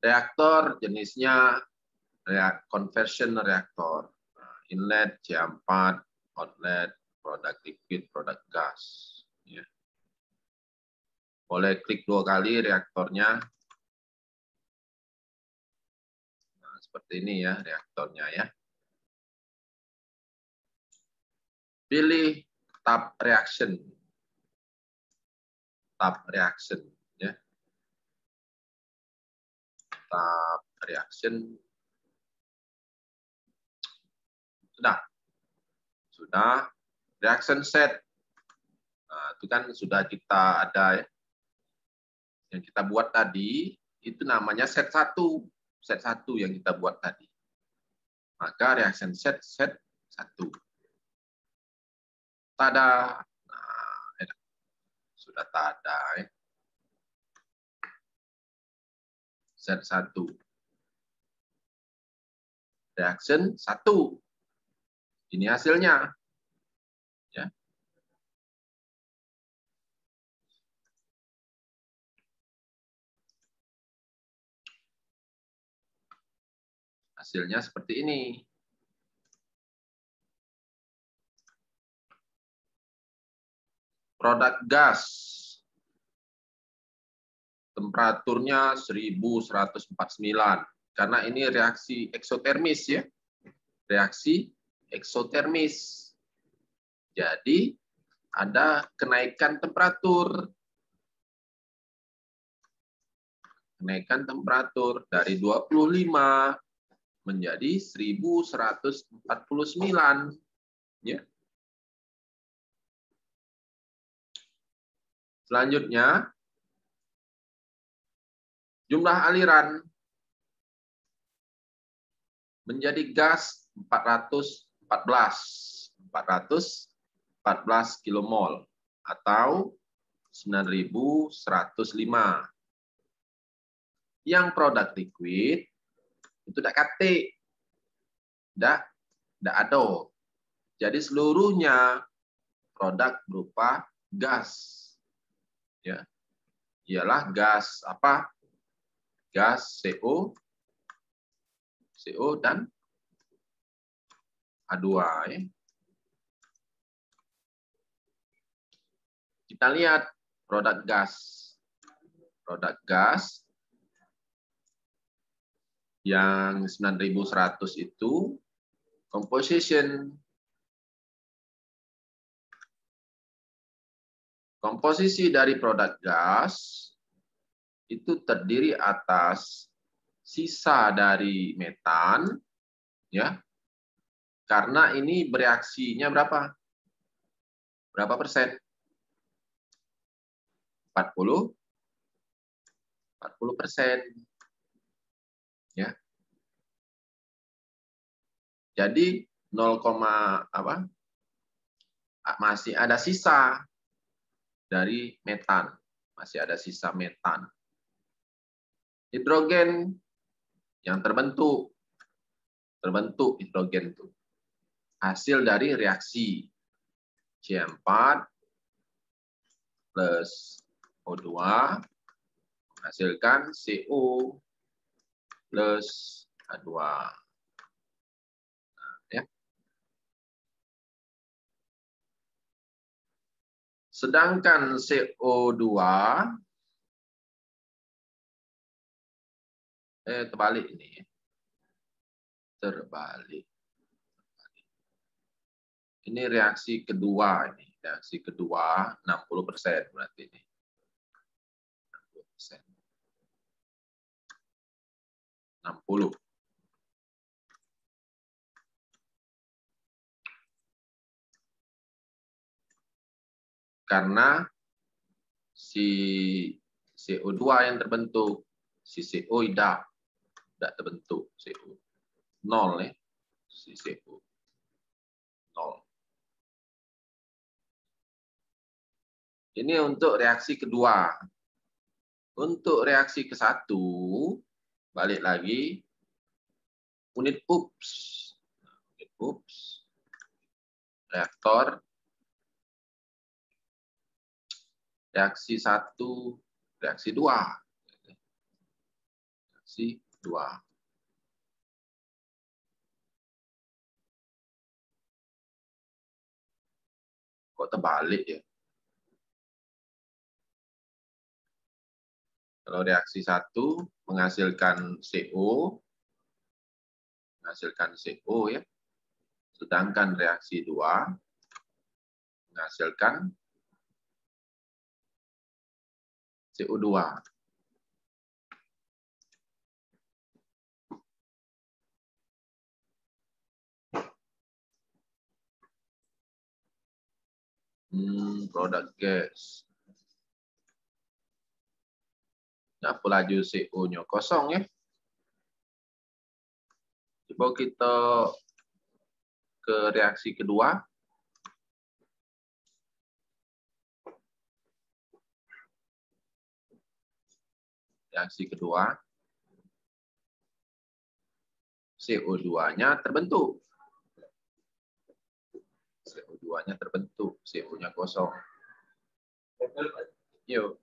Reaktor jenisnya conversion reaktor. Inlet C4, outlet, produk liquid, produk gas. Ya. Boleh klik 2 kali reaktornya. Nah, seperti ini ya reaktornya ya. Pilih tab reaction. Tab reaction ya. Tab reaction. Sudah. Reaction set. Nah, itu kan sudah kita ada ya. Yang kita buat tadi itu namanya set 1. Set 1 yang kita buat tadi. Maka reaction set 1. Tada. Nah, sudah tada ya. Set 1. Reaction 1. Ini hasilnya. Ya. Hasilnya seperti ini. Produk gas. Temperaturnya 1149. Karena ini reaksi eksotermis ya. Reaksi eksotermis. Jadi ada kenaikan temperatur. Kenaikan temperatur dari 25 menjadi 1149. Ya. Selanjutnya, jumlah aliran menjadi gas 414 kilomol atau 9.105. Yang produk liquid itu tidak KT, tidak ada. Jadi seluruhnya produk berupa gas. Ya, ialah gas apa? Gas CO dan H2. Ya. Kita lihat produk gas. Produk gas yang 9.100 itu composition. Komposisi dari produk gas itu terdiri atas sisa dari metan, ya, karena ini bereaksinya berapa? Berapa persen? 40%. Ya. Jadi 0, apa? Masih ada sisa dari metan, masih ada sisa metan. Hidrogen yang terbentuk hidrogen itu hasil dari reaksi C4 plus O2 menghasilkan CO plus H2. Nah, ya. Sedangkan CO2 terbalik ini. Terbalik. Ini reaksi kedua ini. Reaksi kedua 60% berarti ini. 60. Karena si CO2 yang terbentuk, si CO tidak terbentuk, CO 0 ya, si CO 0. Ini untuk reaksi kedua. Untuk reaksi ke-1, balik lagi, unit UPS. Unit UPS, reaktor, reaksi 1, reaksi 2. reaksi 2. Kok terbalik ya? Kalau reaksi 1 menghasilkan CO ya. Sedangkan reaksi 2 menghasilkan CO2. Produk gas. Apa laju CO-nya kosong ya? Coba kita ke reaksi kedua. Reaksi kedua, CO2-nya terbentuk. CO2-nya terbentuk, CO-nya kosong. Yuk.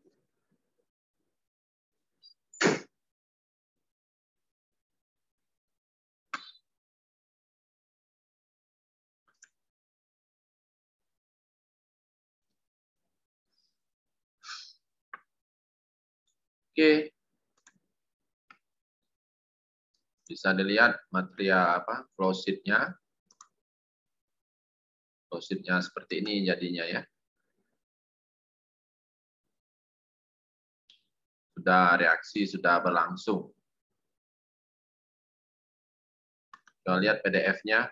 Oke. Bisa dilihat material apa? Flow sheet-nya. Flow sheet-nya seperti ini jadinya ya. Sudah reaksi, sudah berlangsung. Kita lihat PDF-nya.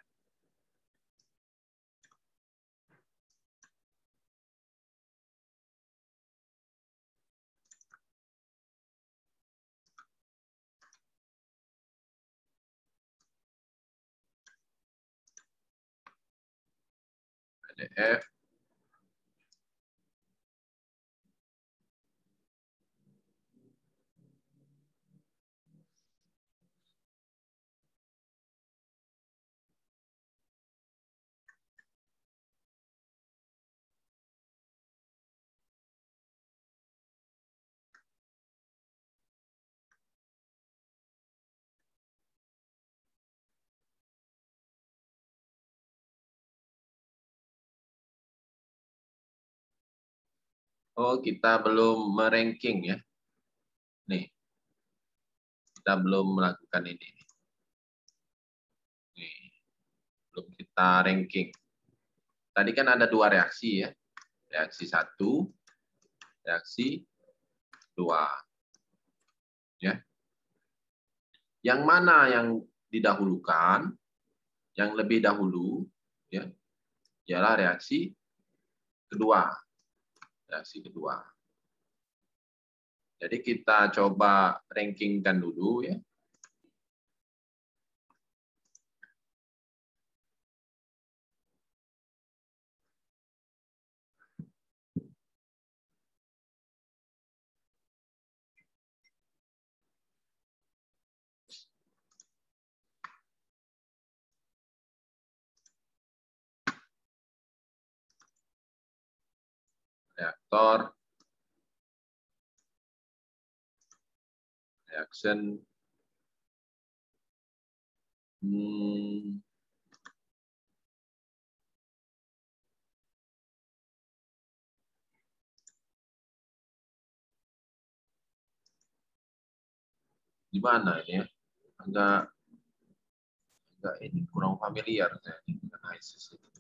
PDF. Oh, kita belum meranking ya. Nih. Kita belum melakukan ini. Nih. Belum kita ranking. Tadi kan ada 2 reaksi ya. Reaksi 1, reaksi 2. Ya. Yang mana yang didahulukan? Yang lebih dahulu ya. Ialah reaksi kedua. Reaksi kedua. Jadi kita coba rankingkan dulu ya. Reaktor, reaction, di mana ini ya? Agak ini kurang familiar saya dengan ISIS itu.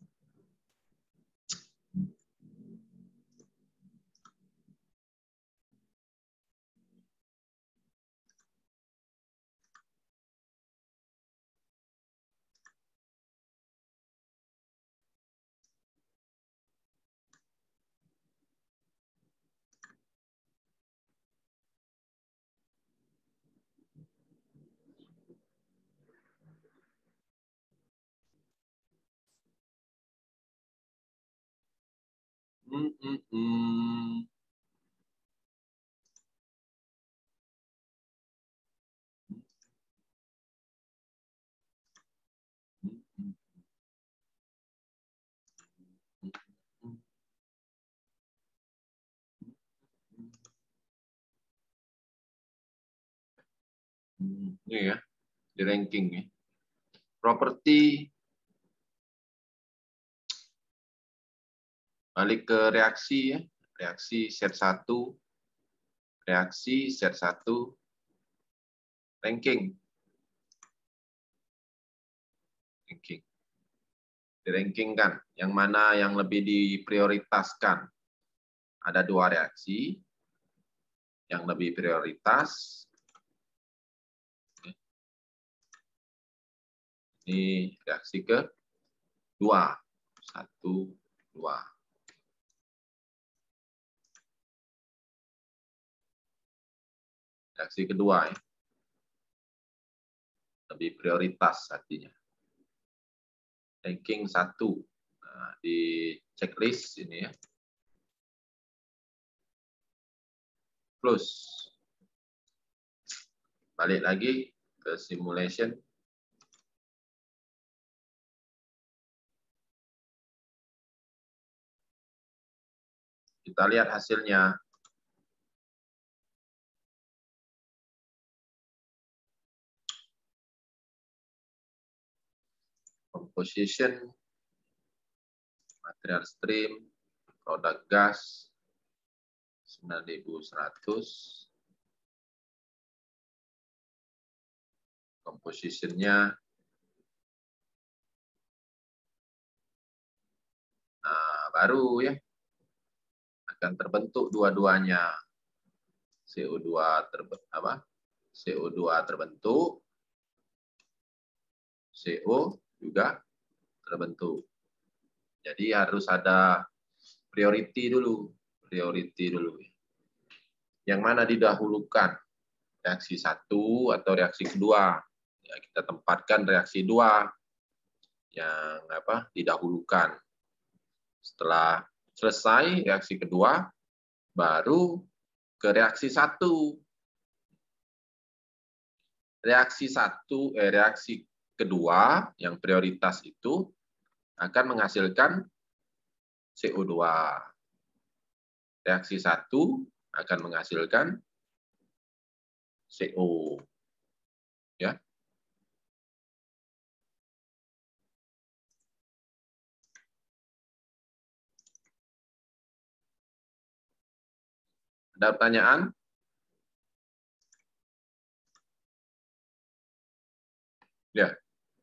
Ini ya, di ranking ya. Properti, balik ke reaksi ya. Reaksi set 1, reaksi set 1, ranking. Ranking. Di ranking kan, yang mana yang lebih diprioritaskan. Ada 2 reaksi, yang lebih prioritas. Ini reaksi ke-2. 1, 2. Reaksi kedua ya. Lebih prioritas artinya. Ranking 1. Nah, di checklist ini ya. Plus. Balik lagi ke simulation. Kita lihat hasilnya. Composition, material stream, produk gas, 9.100. Composition-nya. Nah, baru ya. Akan terbentuk dua-duanya. CO2 terbentuk, CO juga terbentuk. Jadi harus ada priority dulu. Yang mana didahulukan? Reaksi 1 atau reaksi kedua? Ya, kita tempatkan reaksi 2 yang didahulukan. Setelah selesai reaksi kedua, baru ke reaksi 1. Reaksi kedua yang prioritas itu akan menghasilkan CO2. Reaksi 1 akan menghasilkan CO. Ya. Ada pertanyaan? Ya.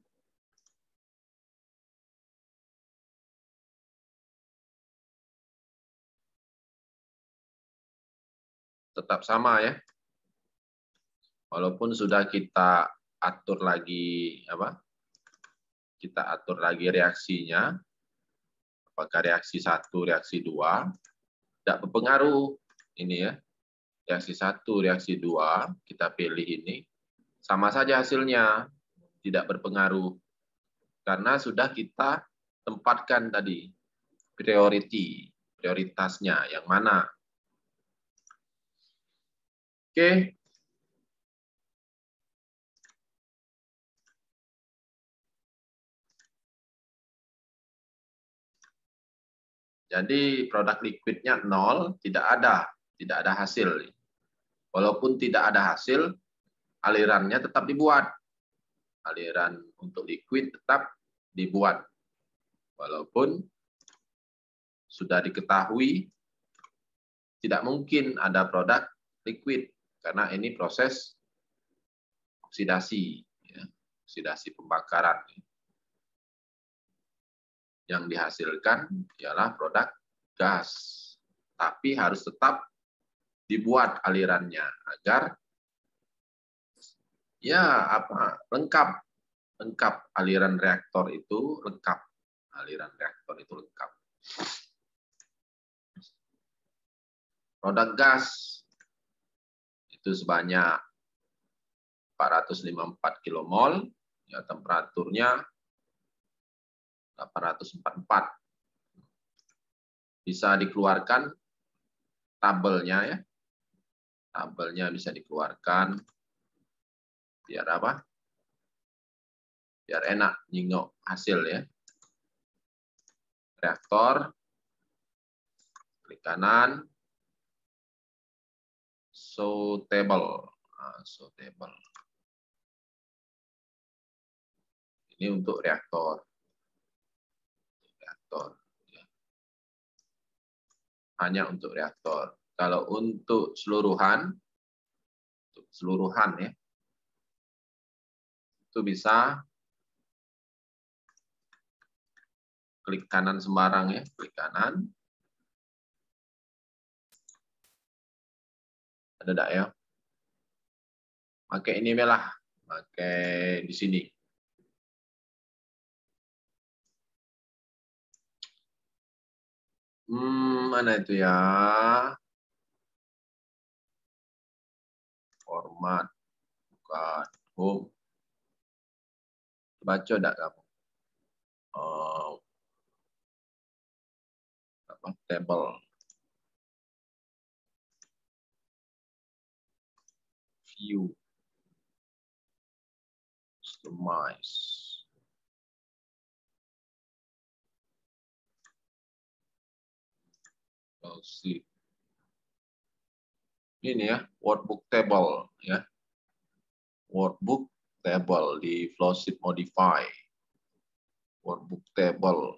Tetap sama ya. Walaupun sudah kita atur lagi Kita atur lagi reaksinya. Apakah reaksi 1, reaksi 2? Tidak berpengaruh ini ya. Reaksi 1, reaksi 2 kita pilih ini. Sama saja hasilnya. Tidak berpengaruh. Karena sudah kita tempatkan tadi prioritasnya yang mana. Oke. Jadi produk liquidnya 0, tidak ada hasil. Walaupun tidak ada hasil, alirannya tetap dibuat. Aliran untuk liquid tetap dibuat. Walaupun sudah diketahui tidak mungkin ada produk liquid karena ini proses oksidasi, ya, oksidasi pembakaran. Yang dihasilkan ialah produk gas, tapi harus tetap dibuat alirannya agar lengkap aliran reaktor itu lengkap. Produk gas itu sebanyak 454 kilomol, ya, temperaturnya 844. Bisa dikeluarkan tabelnya ya. Tabelnya bisa dikeluarkan biar biar enak nyingok hasil ya. Reaktor, klik kanan, show table. Ini untuk reaktor. Ya. Hanya untuk reaktor. Kalau untuk keseluruhan ya, itu bisa klik kanan sembarang ya, klik kanan. Ada enggak ya? Pakai ini lah, pakai di sini. Mana itu ya? Format, bukan home. Baca enggak kamu? Table. View. Customize. See. Ini ya, workbook table ya. Workbook table di flowsheet modify. Workbook table.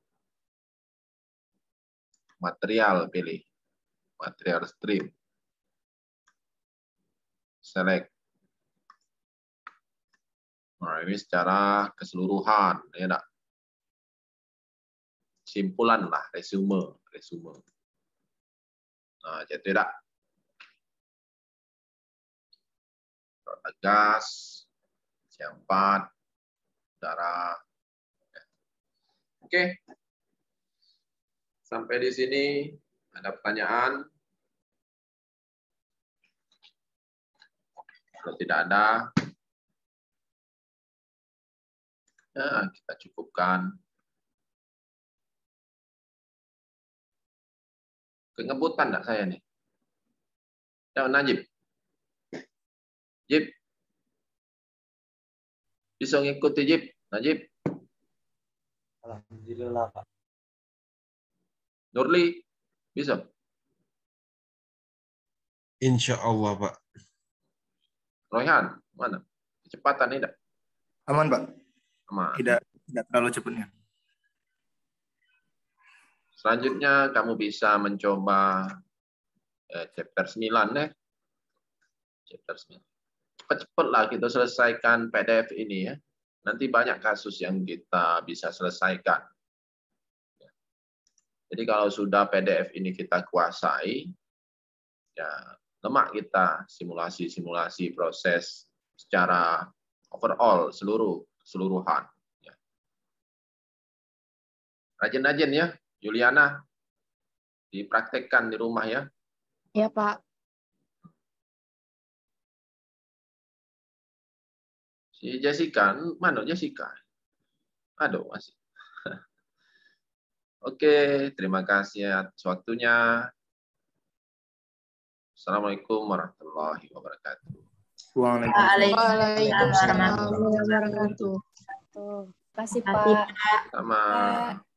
Material pilih. Material stream. Select. Nah, ini secara keseluruhan ya enggak? Simpulan lah, resume. Nah, jadi tidak. Produk gas, C4, udara. Oke. Sampai di sini ada pertanyaan? Kalau tidak ada, ya kita cukupkan. Kengebutan enggak saya nih? Ya, Najib. Jib. Bisa ngikuti Jib? Najib. Alhamdulillah, Pak. Nurli, bisa? Insya Allah, Pak. Royhan, mana? Kecepatan tidak? Aman, Pak. Aman. Tidak terlalu cepatnya. Selanjutnya kamu bisa mencoba chapter 9 ya. Chapter 9. Cepat-cepatlah kita selesaikan PDF ini ya. Nanti banyak kasus yang kita bisa selesaikan. Jadi kalau sudah PDF ini kita kuasai, ya lemak kita simulasi-simulasi proses secara overall keseluruhan. Ya. Rajin-rajin ya, Juliana, dipraktekkan di rumah ya. Ya, Pak. Si Jessica, mana Jessica? Aduh, masih. Oke, terima kasih atas waktunya. Assalamualaikum warahmatullahi wabarakatuh. Waalaikumsalam warahmatullahi wabarakatuh. Terima kasih, Pak. Sama.